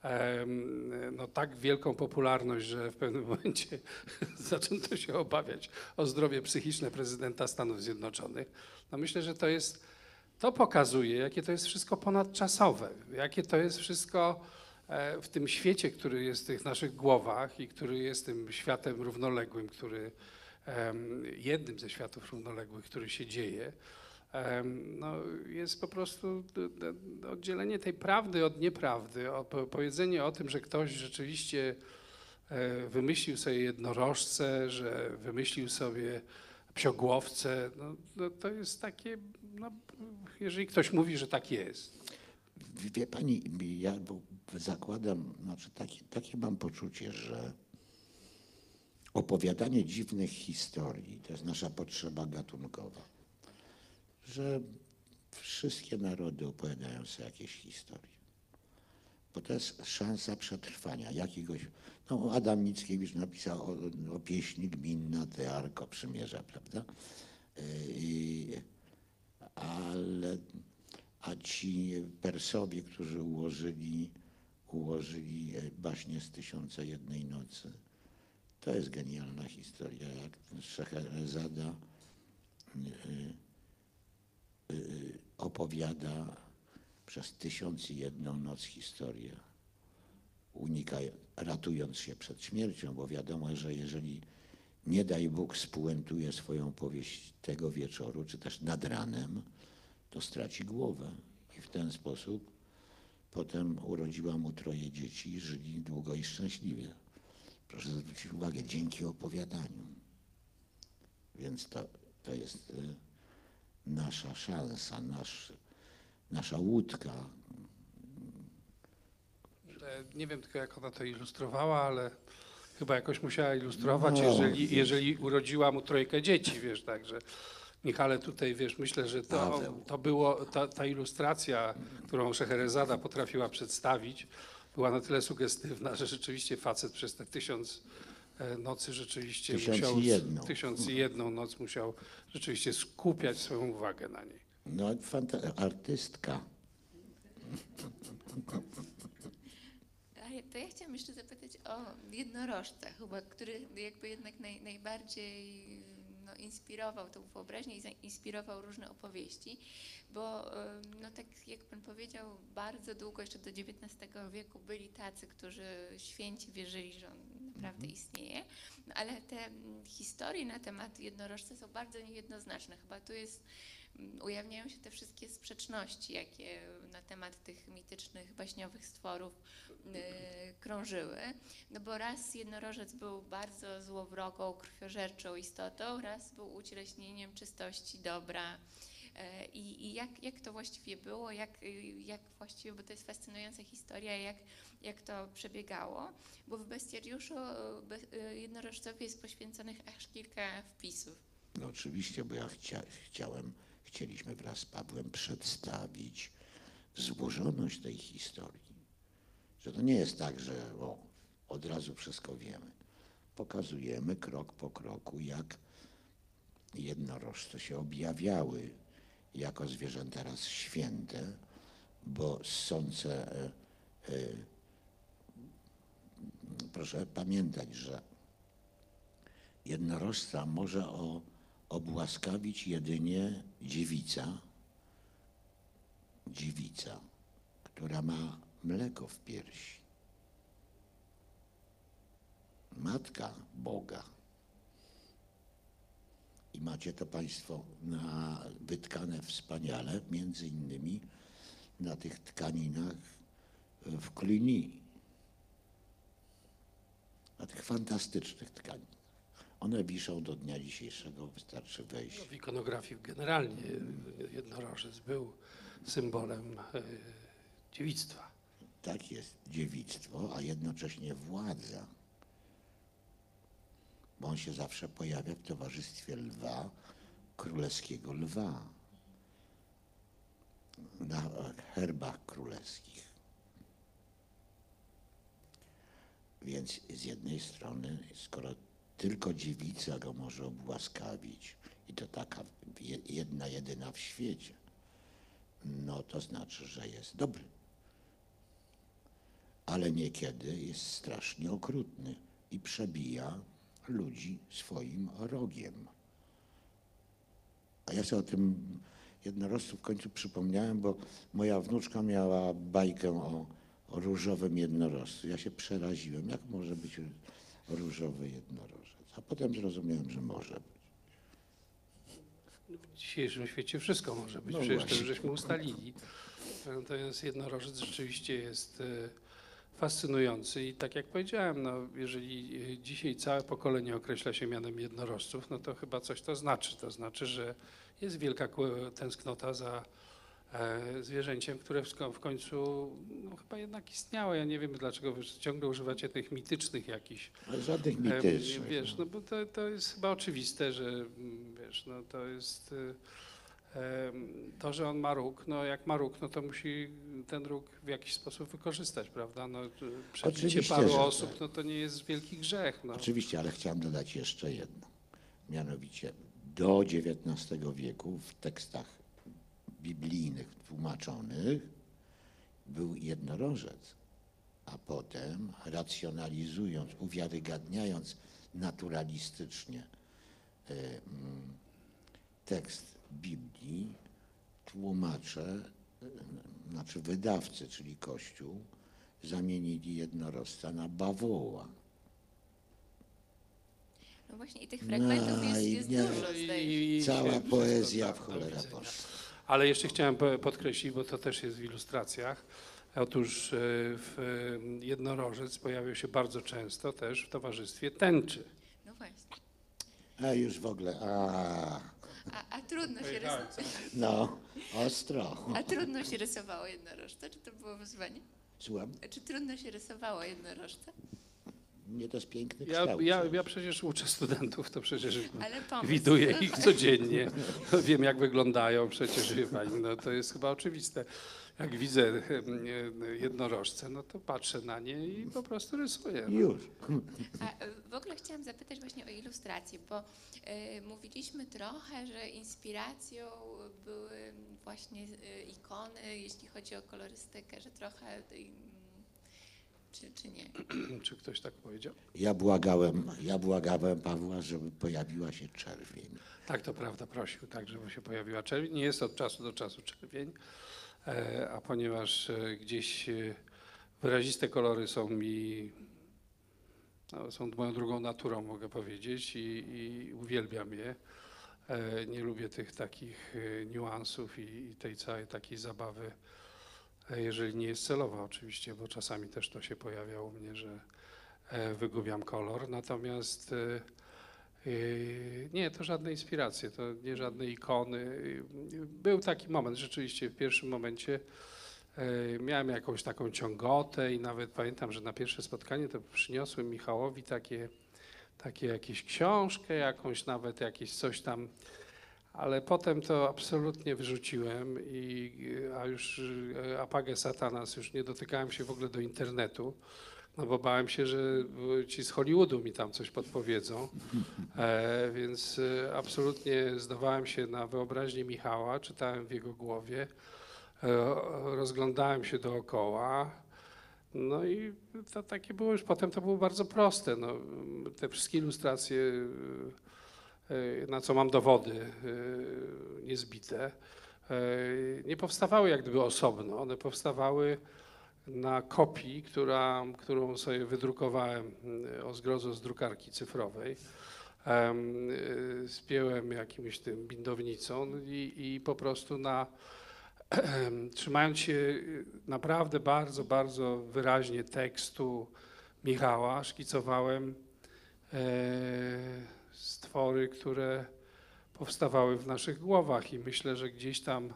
em, no, tak wielką popularność, że w pewnym momencie zaczęto się obawiać o zdrowie psychiczne prezydenta Stanów Zjednoczonych. No myślę, że to jest, to pokazuje, jakie to jest wszystko ponadczasowe, jakie to jest wszystko e, w tym świecie, który jest w tych naszych głowach i który jest tym światem równoległym, który em, jednym ze światów równoległych, który się dzieje. Em, No, jest po prostu d- d- oddzielenie tej prawdy od nieprawdy, o- po- powiedzenie o tym, że ktoś rzeczywiście e, wymyślił sobie jednorożce, że wymyślił sobie psiogłowce, no, no to jest takie, no, jeżeli ktoś mówi, że tak jest. Wie pani, ja bo zakładam, znaczy takie, takie mam poczucie, że opowiadanie dziwnych historii to jest nasza potrzeba gatunkowa. Że wszystkie narody opowiadają sobie jakieś historie. Bo to jest szansa przetrwania jakiegoś. No, Adam Mickiewicz napisał o, o pieśni gminna Te Arko Przymierza, prawda? I, ale a ci Persowie, którzy ułożyli, ułożyli baśnie z Tysiąca Jednej Nocy, to jest genialna historia, jak Scheherazada y, y, opowiada przez tysiąc i jedną noc historię, unikaj, ratując się przed śmiercią, bo wiadomo, że jeżeli nie daj Bóg spuentuje swoją powieść tego wieczoru, czy też nad ranem, to straci głowę. I w ten sposób potem urodziła mu troje dzieci i żyli długo i szczęśliwie. Proszę zwrócić uwagę, dzięki opowiadaniu. Więc to, to jest y, nasza szansa, nasz, nasza łódka. E, Nie wiem tylko, jak ona to ilustrowała, ale chyba jakoś musiała ilustrować, No, jeżeli, wiesz. jeżeli urodziła mu trójkę dzieci, wiesz, także Michale, tutaj, wiesz, myślę, że to, Paweł. to było, ta, ta ilustracja, którą Szeherezada potrafiła przedstawić, była na tyle sugestywna, że rzeczywiście facet przez te tysiąc e, nocy rzeczywiście Tysiąc i musiał, jedną. tysiąc i jedną noc musiał rzeczywiście skupiać swoją uwagę na niej. No, fanta- artystka. A ja- To ja chciałam jeszcze zapytać o jednorożca, chyba, który jakby jednak naj, najbardziej no, inspirował tą wyobraźnię i zainspirował różne opowieści, bo em, no tak jak pan powiedział, bardzo długo, jeszcze do dziewiętnastego wieku byli tacy, którzy święci wierzyli, że on naprawdę istnieje, no, ale te mm, historie na temat jednorożca są bardzo niejednoznaczne. Chyba tu jest mm, ujawniają się te wszystkie sprzeczności, jakie na temat tych mitycznych, baśniowych stworów y, krążyły. No bo raz jednorożec był bardzo złowrogą, krwiożerczą istotą, raz był ucieleśnieniem czystości, dobra. E, I, i jak, jak to właściwie było, jak, y, jak właściwie, bo to jest fascynująca historia, jak, jak to przebiegało, bo w bestiariuszu y, be, y, jednorożcowi jest poświęconych aż kilka wpisów. No oczywiście, bo ja chcia, chciałem, chcieliśmy wraz z Pawłem przedstawić złożoność tej historii. Że to nie jest tak, że o, od razu wszystko wiemy. Pokazujemy krok po kroku, jak jednorożce się objawiały jako zwierzęta raz święte, bo sące, e, e, proszę pamiętać, że jednorożca może o, obłaskawić jedynie dziewica, dziewica, która ma mleko w piersi. Matka Boga. I macie to Państwo na, wytkane wspaniale, między innymi na tych tkaninach w Cluny. Na tych fantastycznych tkaninach. One wiszą do dnia dzisiejszego, wystarczy wejść. W ikonografii generalnie jednorożec był symbolem e, dziewictwa. Tak jest dziewictwo, a jednocześnie władza. Bo on się zawsze pojawia w towarzystwie lwa, królewskiego lwa, na herbach królewskich. Więc z jednej strony, skoro tylko dziewica go może obłaskawić, i to taka jedna, jedyna w świecie, no to znaczy, że jest dobry. Ale niekiedy jest strasznie okrutny i przebija ludzi swoim rogiem. A ja sobie o tym jednorożcu w końcu przypomniałem, bo moja wnuczka miała bajkę o, o różowym jednorożcu. Ja się przeraziłem, jak może być różowy jednorożec. A potem zrozumiałem, że może być. W dzisiejszym świecie wszystko może być, No przecież to właśnie. już żeśmy ustalili. Natomiast jednorożec rzeczywiście jest e, fascynujący i tak jak powiedziałem, no, jeżeli e, dzisiaj całe pokolenie określa się mianem jednorożców, no to chyba coś to znaczy. To znaczy, że jest wielka kłe- tęsknota za e, zwierzęciem, które w, sko- w końcu no, chyba jednak istniało. Ja nie wiem, dlaczego wy ciągle używacie tych mitycznych jakichś. Ale żadnych E, mitycznych. Wiesz, no bo to, to jest chyba oczywiste, że mm, wiesz, no to jest e, em, to, że on ma róg, no jak ma róg, no to musi ten róg w jakiś sposób wykorzystać, prawda? No, to przebicie Oczywiście, paru że osób, tak. no to nie jest wielki grzech. No. Oczywiście, ale chciałem dodać jeszcze jedno. Mianowicie do dziewiętnastego wieku w tekstach biblijnych tłumaczonych był jednorożec, a potem racjonalizując, uwiarygadniając naturalistycznie e, mm, tekst Biblii, tłumacze, znaczy wydawcy, czyli Kościół, zamienili jednorożca na bawoła. No właśnie i tych fragmentów No jest, i jest nie- dużo. zdaje się. Cała się poezja wszystko w da do cholerę widzenia. poszła. Ale jeszcze chciałem po- podkreślić, bo to też jest w ilustracjach. Otóż e, w e, jednorożec pojawiał się bardzo często też w towarzystwie tęczy. No właśnie. A już w ogóle, a, A, a, trudno się Pojechałem, rysowało, no, ostro. a trudno się rysowało jednorożca? Czy to było wyzwanie? Słucham? Czy trudno się rysowało jednorożca? Nie, to jest piękny Ja, kształt. ja, ja przecież uczę studentów, to przecież Ale pomysł. widuję ich codziennie. Wiem, jak wyglądają, przecież wie pani, no to jest chyba oczywiste. Jak widzę em, e, jednorożce, no to patrzę na nie i po prostu rysuję. No. Już. A e, w ogóle chciałam zapytać właśnie o ilustrację, bo e, mówiliśmy trochę, że inspiracją były właśnie e, ikony, jeśli chodzi o kolorystykę, że trochę tej, mm, czy, czy nie? Czy ktoś tak powiedział? Ja błagałem, ja błagałem Pawła, żeby pojawiła się czerwień. Tak, to prawda, prosił, tak, żeby się pojawiła czerwień. Nie jest od czasu do czasu czerwień, e, a ponieważ e, gdzieś e, wyraziste kolory są mi, no, są moją drugą naturą, mogę powiedzieć, i, i uwielbiam je. E, nie lubię tych takich e, niuansów i, i tej całej takiej zabawy, e, jeżeli nie jest celowa oczywiście, bo czasami też to się pojawia u mnie, że e, wygubiam kolor, natomiast e, Yy, Nie, to żadne inspiracje, to nie żadne ikony. Yy, Był taki moment, rzeczywiście w pierwszym momencie yy, miałem jakąś taką ciągotę i nawet pamiętam, że na pierwsze spotkanie to przyniosłem Michałowi takie, takie jakieś książkę, jakąś nawet jakieś coś tam, ale potem to absolutnie wyrzuciłem i a już yy, apage satanas, już nie dotykałem się w ogóle do internetu. No bo bałem się, że ci z Hollywoodu mi tam coś podpowiedzą, e, więc e, absolutnie zdawałem się na wyobraźnię Michała, czytałem w jego głowie, e, rozglądałem się dookoła, no i to takie było już, potem to było bardzo proste, no, te wszystkie ilustracje, e, na co mam dowody e, niezbite, e, nie powstawały jak gdyby osobno, one powstawały na kopii, która, którą sobie wydrukowałem y, o zgrozo z drukarki cyfrowej. Em, y, Spięłem jakimś tym bindownicą i, i po prostu na, trzymając się y, naprawdę bardzo, bardzo wyraźnie tekstu Michała, szkicowałem e, stwory, które powstawały w naszych głowach i myślę, że gdzieś tam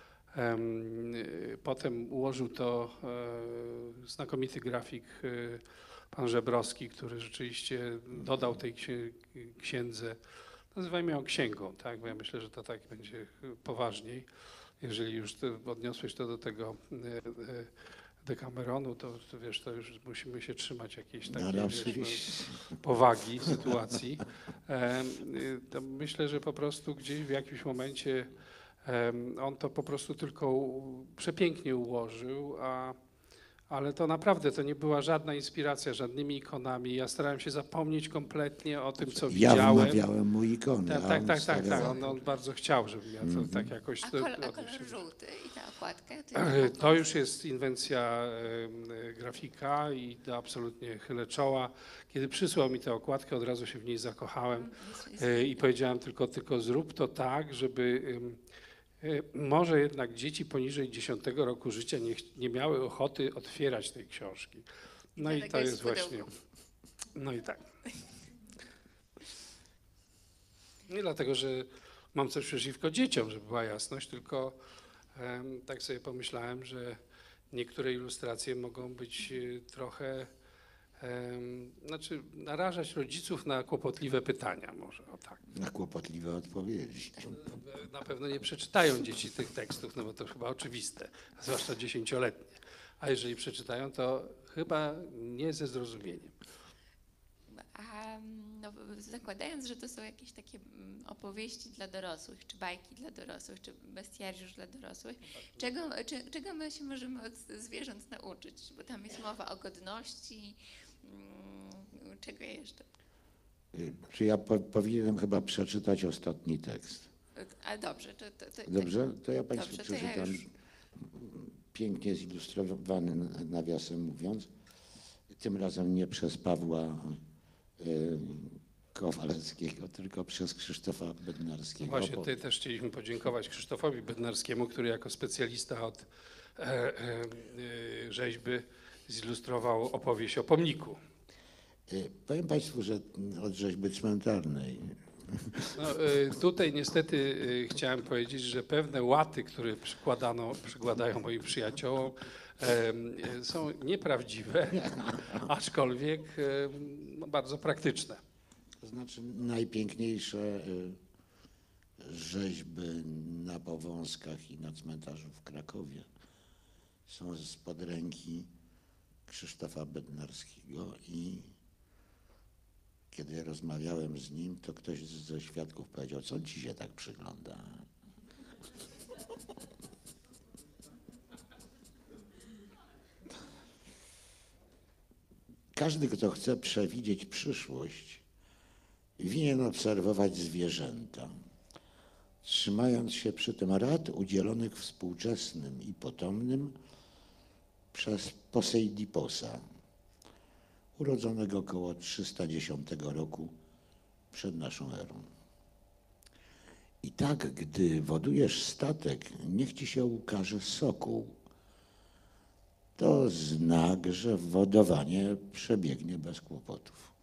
Em, y, Potem ułożył to e, znakomity grafik e, pan Żebrowski, który rzeczywiście dodał tej księ- księdze, nazywajmy ją księgą, tak, bo ja myślę, że to tak będzie poważniej. Jeżeli już ty odniosłeś to do tego e, e, Dekameronu, to, to wiesz, to już musimy się trzymać jakiejś No, takiej ale wiesz, oczywiście. no, powagi sytuacji. Em, y, To myślę, że po prostu gdzieś w jakimś momencie Em, on to po prostu tylko u- przepięknie ułożył, a, ale to naprawdę to nie była żadna inspiracja, żadnymi ikonami. Ja starałem się zapomnieć kompletnie o tym, co Ja widziałem. wmawiałem mu ikony. Tak, a tak, on tak, tak, tak. stawiał- On, on bardzo chciał, żebym ja to Mhm. tak jakoś... A, to- kol, a to- kolor żółty i ta okładka? To, E, jest To już jest inwencja em, e, grafika i to absolutnie chylę czoła. Kiedy przysłał mi tę okładkę, od razu się w niej zakochałem. jest, jest, E, I powiedziałem tylko, tylko zrób to tak, żeby em, e, może jednak dzieci poniżej dziesiątego roku życia nie, ch- nie miały ochoty otwierać tej książki. No i dlatego to jest jest w pudełku. właśnie. No i tak. Nie dlatego, że mam coś przeciwko dzieciom, żeby była jasność, tylko em, tak sobie pomyślałem, że niektóre ilustracje mogą być e, trochę, em, znaczy narażać rodziców na kłopotliwe pytania może, o tak. Na kłopotliwe odpowiedzi. Na pewno nie przeczytają dzieci tych tekstów, no bo to chyba oczywiste, zwłaszcza dziesięcioletnie. A jeżeli przeczytają, to chyba nie ze zrozumieniem. A no, zakładając, że to są jakieś takie mm, opowieści dla dorosłych, czy bajki dla dorosłych, czy bestiariusz dla dorosłych, czego, czy, czego my się możemy od zwierząt nauczyć? Bo tam jest mowa o godności, mm, czego jeszcze? Y, Czy ja po, powinienem chyba przeczytać ostatni tekst? Ale dobrze, to, to, to, Dobrze? To ja Państwu Dobrze, to ja przeczytam już- pięknie zilustrowany, nawiasem mówiąc, tym razem nie przez Pawła y, Kowalskiego, tylko przez Krzysztofa Bednarskiego. Właśnie Opo- tutaj też chcieliśmy podziękować Krzysztofowi Bednarskiemu, który jako specjalista od e, e, e, rzeźby zilustrował opowieść o pomniku. Y, Powiem Państwu, że od rzeźby cmentarnej No, e, tutaj niestety e, chciałem powiedzieć, że pewne łaty, które przykładano, przykładają moim przyjaciołom, e, e, są nieprawdziwe, aczkolwiek e, no, bardzo praktyczne. to znaczy najpiękniejsze y, rzeźby na Powązkach i na cmentarzu w Krakowie są spod ręki Krzysztofa Bednarskiego i kiedy rozmawiałem z nim, to ktoś ze świadków powiedział, co on ci się tak przygląda? Każdy, kto chce przewidzieć przyszłość, winien obserwować zwierzęta, trzymając się przy tym rad udzielonych współczesnym i potomnym przez Poseidiposa, urodzonego około trzysta dziesiątego roku przed naszą erą. I tak, gdy wodujesz statek, niech ci się ukaże sokół. To znak, że wodowanie przebiegnie bez kłopotów.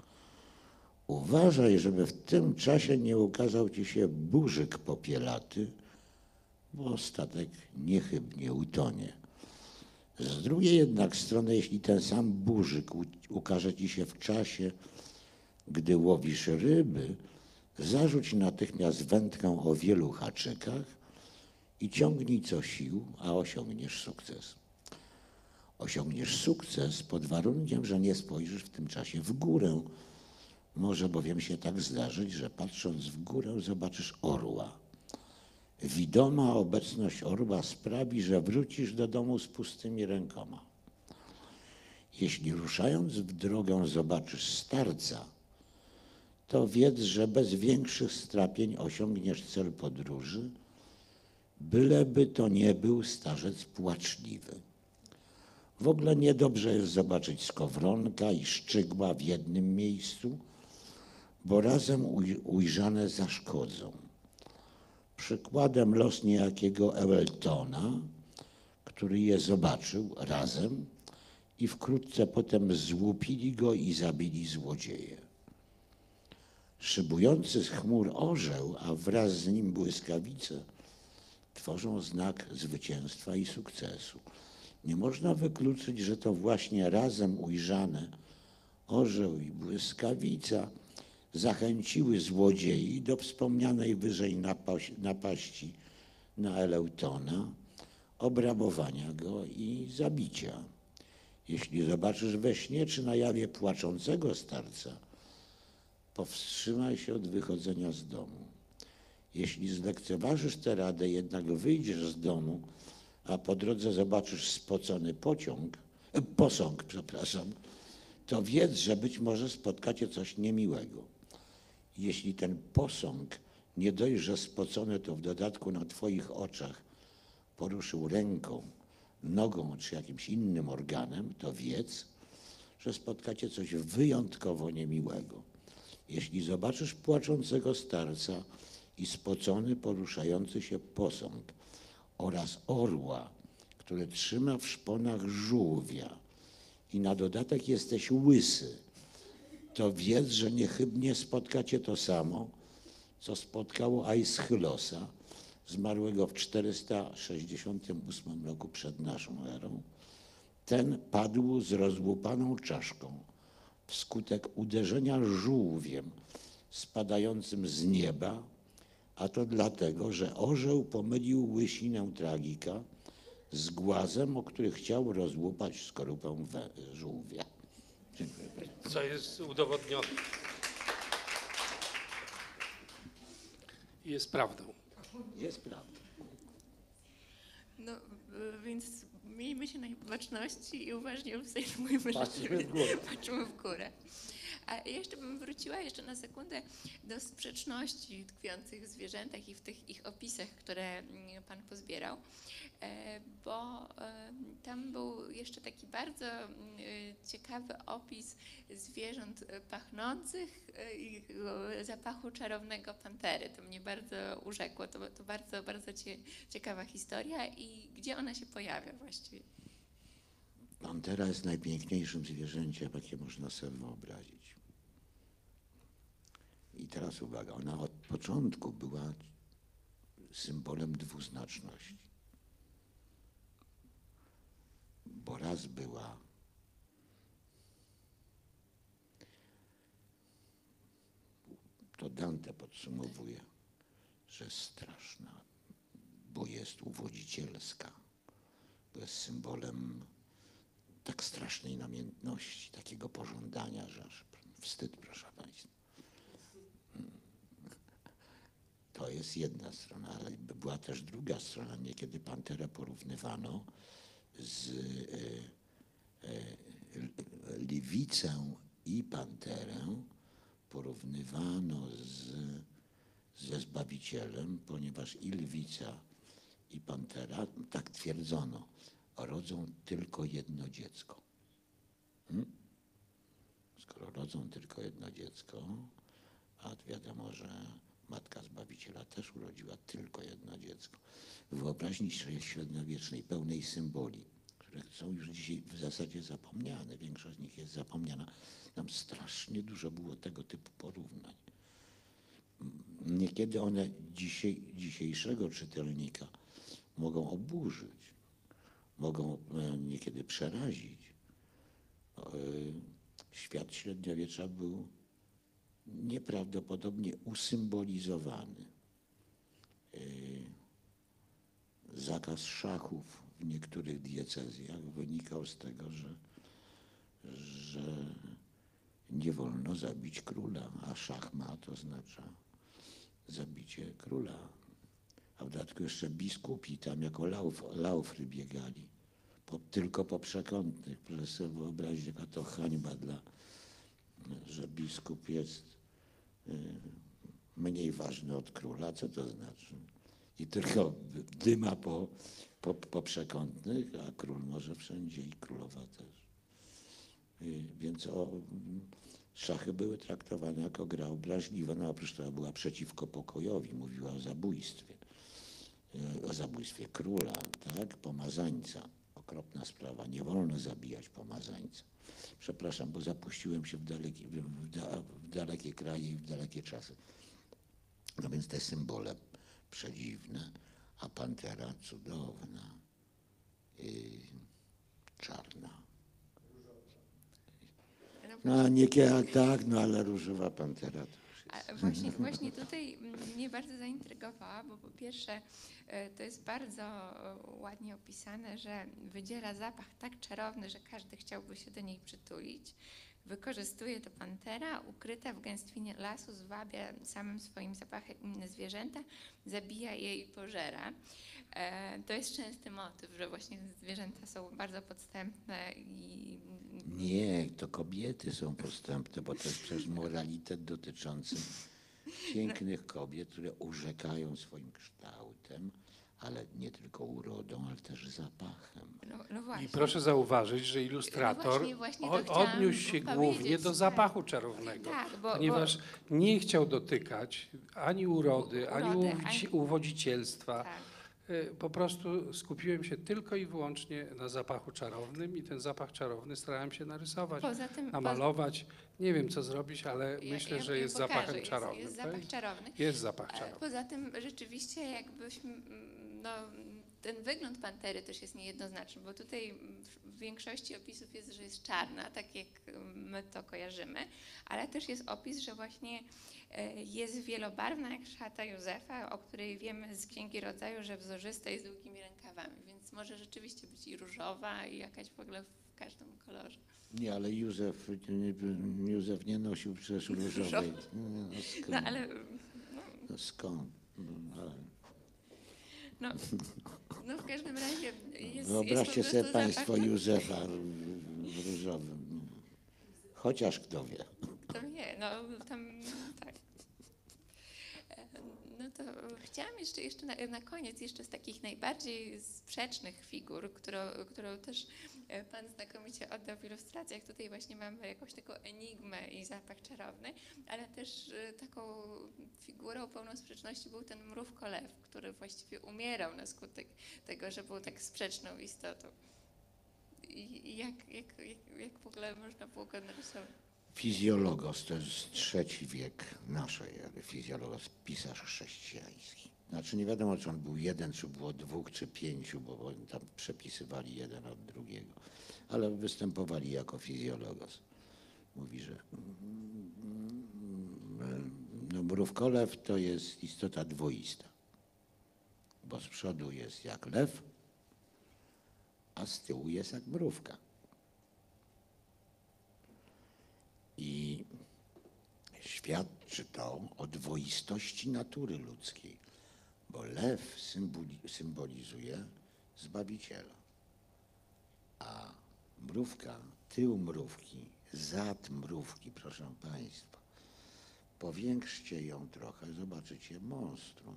Uważaj, żeby w tym czasie nie ukazał ci się burzyk popielaty, bo statek niechybnie utonie. Z drugiej jednak strony, jeśli ten sam burzyk u- ukaże ci się w czasie, gdy łowisz ryby, zarzuć natychmiast wędkę o wielu haczykach i ciągnij co sił, a osiągniesz sukces. Osiągniesz sukces pod warunkiem, że nie spojrzysz w tym czasie w górę. Może bowiem się tak zdarzyć, że patrząc w górę zobaczysz orła. Widoma obecność orła sprawi, że wrócisz do domu z pustymi rękoma. Jeśli ruszając w drogę zobaczysz starca, to wiedz, że bez większych strapień osiągniesz cel podróży, byleby to nie był starzec płaczliwy. W ogóle niedobrze jest zobaczyć skowronka i szczygła w jednym miejscu, bo razem uj- ujrzane zaszkodzą. Przykładem los niejakiego Eweltona, który je zobaczył razem i wkrótce potem złupili go i zabili złodzieje. Szybujący z chmur orzeł, a wraz z nim błyskawice, tworzą znak zwycięstwa i sukcesu. Nie można wykluczyć, że to właśnie razem ujrzane orzeł i błyskawica zachęciły złodziei do wspomnianej wyżej napaś- napaści na Eleutona, obrabowania go i zabicia. Jeśli zobaczysz we śnie czy na jawie płaczącego starca, powstrzymaj się od wychodzenia z domu. Jeśli zlekceważysz tę radę, jednak wyjdziesz z domu, a po drodze zobaczysz spocony pociąg, e, posąg, przepraszam, to wiedz, że być może spotkacie coś niemiłego. Jeśli ten posąg nie dość, że spocony, to w dodatku na twoich oczach poruszył ręką, nogą czy jakimś innym organem, to wiedz, że spotkacie coś wyjątkowo niemiłego. Jeśli zobaczysz płaczącego starca i spocony, poruszający się posąg oraz orła, który trzyma w szponach żółwia i na dodatek jesteś łysy, to wiedz, że niechybnie spotkacie to samo, co spotkało Aeschylosa, zmarłego w czterysta sześćdziesiątym ósmym roku przed naszą erą. Ten padł z rozłupaną czaszką wskutek uderzenia żółwiem spadającym z nieba, a to dlatego, że orzeł pomylił łysinę tragika z głazem, o który chciał rozłupać skorupę we- żółwia. Dziękuję bardzo. Co jest udowodnione. Jest prawdą. Jest prawda. No, y, więc miejmy się na baczności i uważnie obserwujmy Patrzmy w rzeczy. górę. Patrzmy w górę. A jeszcze bym wróciła jeszcze na sekundę do sprzeczności tkwiących w zwierzętach i w tych ich opisach, które mm, pan pozbierał, e, bo e, tam był jeszcze taki bardzo mm, ciekawy opis zwierząt e, pachnących e, i e, zapachu czarownego pantery. To mnie bardzo urzekło. To, to bardzo, bardzo cie, ciekawa historia. I gdzie ona się pojawia właściwie? Pantera jest najpiękniejszym zwierzęciem, jakie można sobie wyobrazić. I teraz uwaga, ona od początku była symbolem dwuznaczności. Bo raz była to Dante podsumowuje, że straszna, bo jest uwodzicielska. To jest symbolem tak strasznej namiętności, takiego pożądania, że aż wstyd, proszę Państwa. To jest jedna strona, ale była też druga strona. Niekiedy panterę porównywano z e, e, liwicę i panterę porównywano z, ze Zbawicielem, ponieważ i lwica, i pantera, tak twierdzono, rodzą tylko jedno dziecko. Hmm? Skoro rodzą tylko jedno dziecko, a wiadomo, że Matka Zbawiciela też urodziła tylko jedno dziecko. W wyobraźni średniowiecznej, pełnej symboli, które są już dzisiaj w zasadzie zapomniane, większość z nich jest zapomniana, tam strasznie dużo było tego typu porównań. Niekiedy one dzisiaj, dzisiejszego czytelnika mogą oburzyć, mogą niekiedy przerazić. Świat średniowiecza był nieprawdopodobnie usymbolizowany. Zakaz szachów w niektórych diecezjach wynikał z tego, że, że nie wolno zabić króla, a szachmat oznacza zabicie króla. A w dodatku jeszcze biskupi tam jako lauf, laufry biegali, po, tylko po przekątnych. Proszę sobie wyobrazić, jaka to hańba, dla, że biskup jest y, mniej ważny od króla. Co to znaczy? I tylko dyma po, po, po przekątnych, a król może wszędzie i królowa też. Y, więc o, szachy były traktowane jako gra obraźliwa. No oprócz tego była przeciwko pokojowi, mówiła o zabójstwie. O zabójstwie króla, tak, pomazańca. Okropna sprawa, nie wolno zabijać pomazańca. Przepraszam, bo zapuściłem się w dalekie, w da, w dalekie kraje i w dalekie czasy. No więc te symbole przedziwne, a pantera cudowna, yy, czarna. No niekiedy tak, no ale różowa pantera to już jest. A właśnie, właśnie tutaj mnie bardzo zaintrygowała, bo po pierwsze e, to jest bardzo e, ładnie opisane, że wydziela zapach tak czarowny, że każdy chciałby się do niej przytulić. Wykorzystuje to pantera, ukryta w gęstwinie lasu, zwabia samym swoim zapachem inne zwierzęta, zabija je i pożera. E, to jest częsty motyw, że właśnie zwierzęta są bardzo podstępne i... Nie, to kobiety są podstępne, bo to jest przecież moralitet dotyczący pięknych kobiet, które urzekają swoim kształtem, ale nie tylko urodą, ale też zapachem. No, no właśnie. I proszę zauważyć, że ilustrator No właśnie, właśnie to o- chciałam odniósł się powiedzieć, głównie do tak. zapachu czarownego, Tak, bo- ponieważ nie chciał dotykać ani urody, ani Urody, uwodzi- ani- uwodzicielstwa. Tak. Y, Po prostu skupiłem się tylko i wyłącznie na zapachu czarownym i ten zapach czarowny starałem się narysować, Poza tym, namalować. Nie wiem, co zrobić, ale Ja- myślę, ja- że ja jest pokażę, zapachem jest- czarownym. jest tak? zapach czarowny. Jest zapach E, czarowny. Poza tym rzeczywiście jakbyśmy, mm, no, ten wygląd pantery też jest niejednoznaczny, bo tutaj mm, w większości opisów jest, że jest czarna, tak jak my to kojarzymy, ale też jest opis, że właśnie e, jest wielobarwna jak szata Józefa, o której wiemy z Księgi Rodzaju, że wzorzysta jest z długimi rękawami, więc może rzeczywiście być i różowa i jakaś w ogóle w każdym kolorze. Nie, ale Józef, nie- Józef nie nosił przecież różowej. No, skąd? No ale no, No, skąd? No, ale no, no w każdym razie jest wyobraźcie jest po sobie prostu państwo zapach- Józefa w w różowym. Chociaż kto wie. To no tam tak. E, No to chciałam jeszcze, jeszcze na, na koniec, jeszcze z takich najbardziej sprzecznych figur, którą, którą też e, Pan znakomicie oddał w ilustracjach. Tutaj właśnie mamy jakąś taką enigmę i zapach czarowny, ale też e, taką figurą pełną sprzeczności był ten mrówko lew, który właściwie umierał na skutek tego, że był tak sprzeczną istotą. I i jak, jak, jak, jak w ogóle można było go narysować? Fizjologos to jest trzeci wiek naszej ery. Fizjologos, pisarz chrześcijański. Znaczy nie wiadomo, czy on był jeden, czy było dwóch, czy pięciu, bo oni tam przepisywali jeden od drugiego. Ale występowali jako fizjologos. Mówi, że no, mrówkolew to jest istota dwoista. Bo z przodu jest jak lew, a z tyłu jest jak mrówka. I świadczy to o dwoistości natury ludzkiej, bo lew symboli, symbolizuje Zbawiciela, a mrówka, tył mrówki, zad mrówki, proszę Państwa, powiększcie ją trochę, zobaczycie monstrum.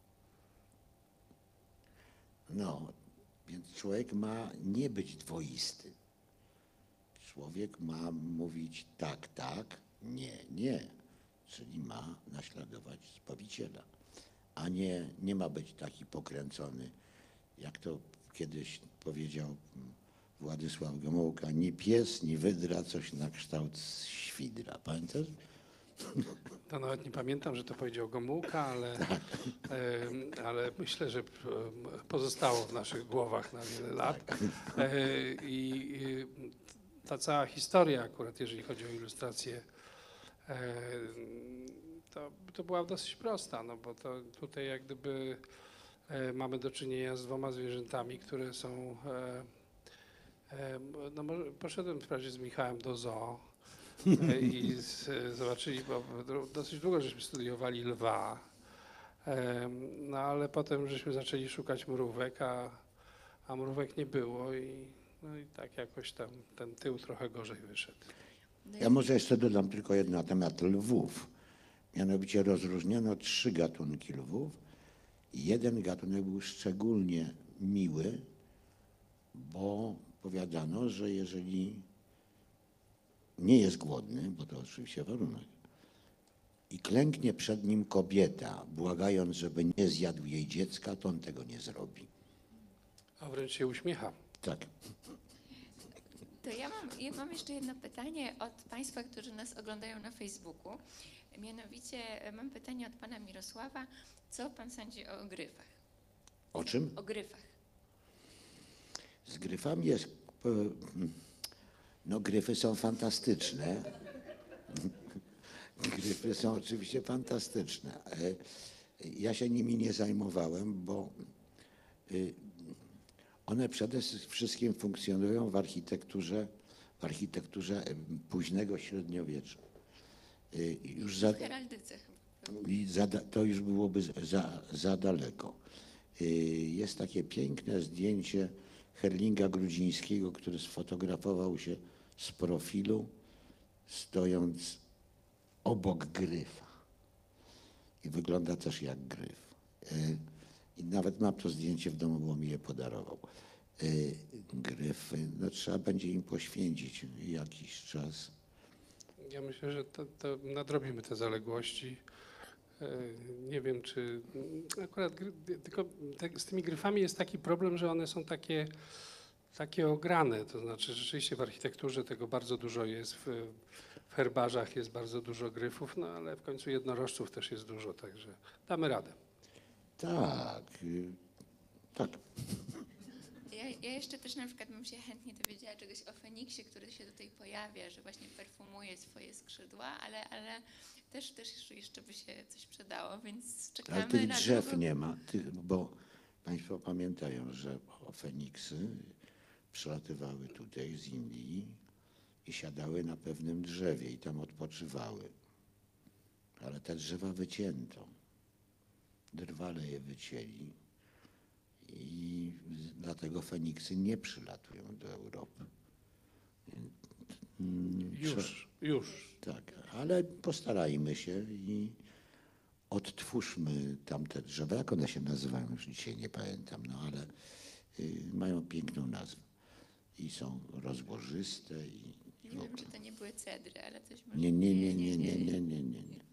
No, więc człowiek ma nie być dwoisty. Człowiek ma mówić tak, tak, nie, nie, czyli ma naśladować Zbawiciela, a nie, nie ma być taki pokręcony, jak to kiedyś powiedział Władysław Gomułka, ni pies, ni wydra, coś na kształt świdra. Pamiętasz? To nawet nie pamiętam, że to powiedział Gomułka, ale, e, ale myślę, że pozostało w naszych głowach na wiele lat. E, I ta cała historia akurat, jeżeli chodzi o ilustrację, e, to, to była dosyć prosta, no bo to tutaj jak gdyby e, mamy do czynienia z dwoma zwierzętami, które są... E, e, no może poszedłem wprawdzie z Michałem do zoo, i z, zobaczyli, bo dosyć długo żeśmy studiowali lwa, no ale potem żeśmy zaczęli szukać mrówek, a, a mrówek nie było i, no i tak jakoś tam ten tył trochę gorzej wyszedł. Ja może jeszcze dodam tylko jedno na temat lwów. Mianowicie rozróżniono trzy gatunki lwów i jeden gatunek był szczególnie miły, bo powiadano, że jeżeli nie jest głodny, bo to oczywiście warunek, i klęknie przed nim kobieta, błagając, żeby nie zjadł jej dziecka, to on tego nie zrobi. A wręcz się uśmiecha. Tak. To ja mam, ja mam jeszcze jedno pytanie od Państwa, którzy nas oglądają na Facebooku. Mianowicie e, mam pytanie od Pana Mirosława. Co Pan sądzi o gryfach? O czym? O gryfach. Z gryfami jest... e, No gryfy są fantastyczne. Gryfy są oczywiście fantastyczne. E, Ja się nimi nie zajmowałem, bo y, one przede wszystkim funkcjonują w architekturze, w architekturze późnego średniowiecza. Y, Już za, W heraldyce chyba. i za, to już byłoby za, za daleko. Y, Jest takie piękne zdjęcie Herlinga Grudzińskiego, który sfotografował się z profilu, stojąc obok gryfa. I wygląda też jak gryf. Y, I nawet mam to zdjęcie w domu, bo mi je podarował. Y, Gryfy, no trzeba będzie im poświęcić jakiś czas. Ja myślę, że to, to nadrobimy te zaległości. E, Nie wiem, czy akurat gry, tylko te, z tymi gryfami jest taki problem, że one są takie, takie ograne. To znaczy rzeczywiście w architekturze tego bardzo dużo jest, w, w herbarzach jest bardzo dużo gryfów, no ale w końcu jednorożców też jest dużo, także damy radę. Tak, y, tak. Ja, ja jeszcze też na przykład bym się chętnie dowiedziała czegoś o Feniksie, który się tutaj pojawia, że właśnie perfumuje swoje skrzydła, ale, ale też, też jeszcze by się coś przydało, więc czekamy Ale tych na drzew drugą- nie ma, tych, bo Państwo pamiętają, że Feniksy przylatywały tutaj z Indii i siadały na pewnym drzewie i tam odpoczywały. Ale te drzewa wycięto. Drwale je wycięli i dlatego Feniksy nie przylatują do Europy. Już, już. Tak, ale postarajmy się i odtwórzmy tamte drzewa. Jak one się nazywają? Już dzisiaj nie pamiętam, no ale y, mają piękną nazwę. I są rozłożyste i Nie w wiem, ogóle. czy to nie były cedry, ale coś może... Nie, nie, nie, nie, nie, nie, nie, nie, nie.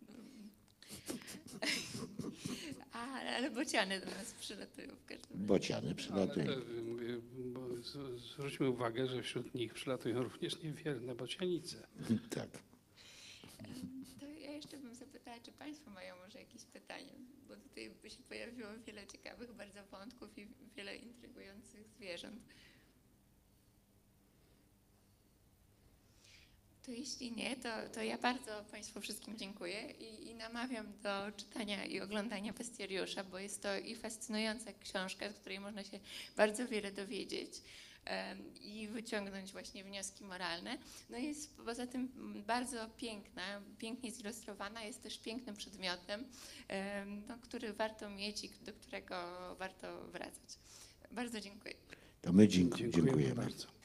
A, ale bociany do nas przylatują w każdym razie. Bociany Ale przylatują. to, y, bo z- zwróćmy uwagę, że wśród nich przylatują również niewierne bocianice. Tak. To ja jeszcze bym zapytała, czy Państwo mają może jakieś pytania, bo tutaj by się pojawiło wiele ciekawych bardzo wątków i wiele intrygujących zwierząt. To jeśli nie, to, to ja bardzo Państwu wszystkim dziękuję i, i namawiam do czytania i oglądania Bestiariusza, bo jest to i fascynująca książka, z której można się bardzo wiele dowiedzieć em, i wyciągnąć właśnie wnioski moralne. No i jest poza tym bardzo piękna, pięknie zilustrowana, jest też pięknym przedmiotem, em, no, który warto mieć i do którego warto wracać. Bardzo dziękuję. To my dziękuję. Dziękujemy dziękujemy. bardzo.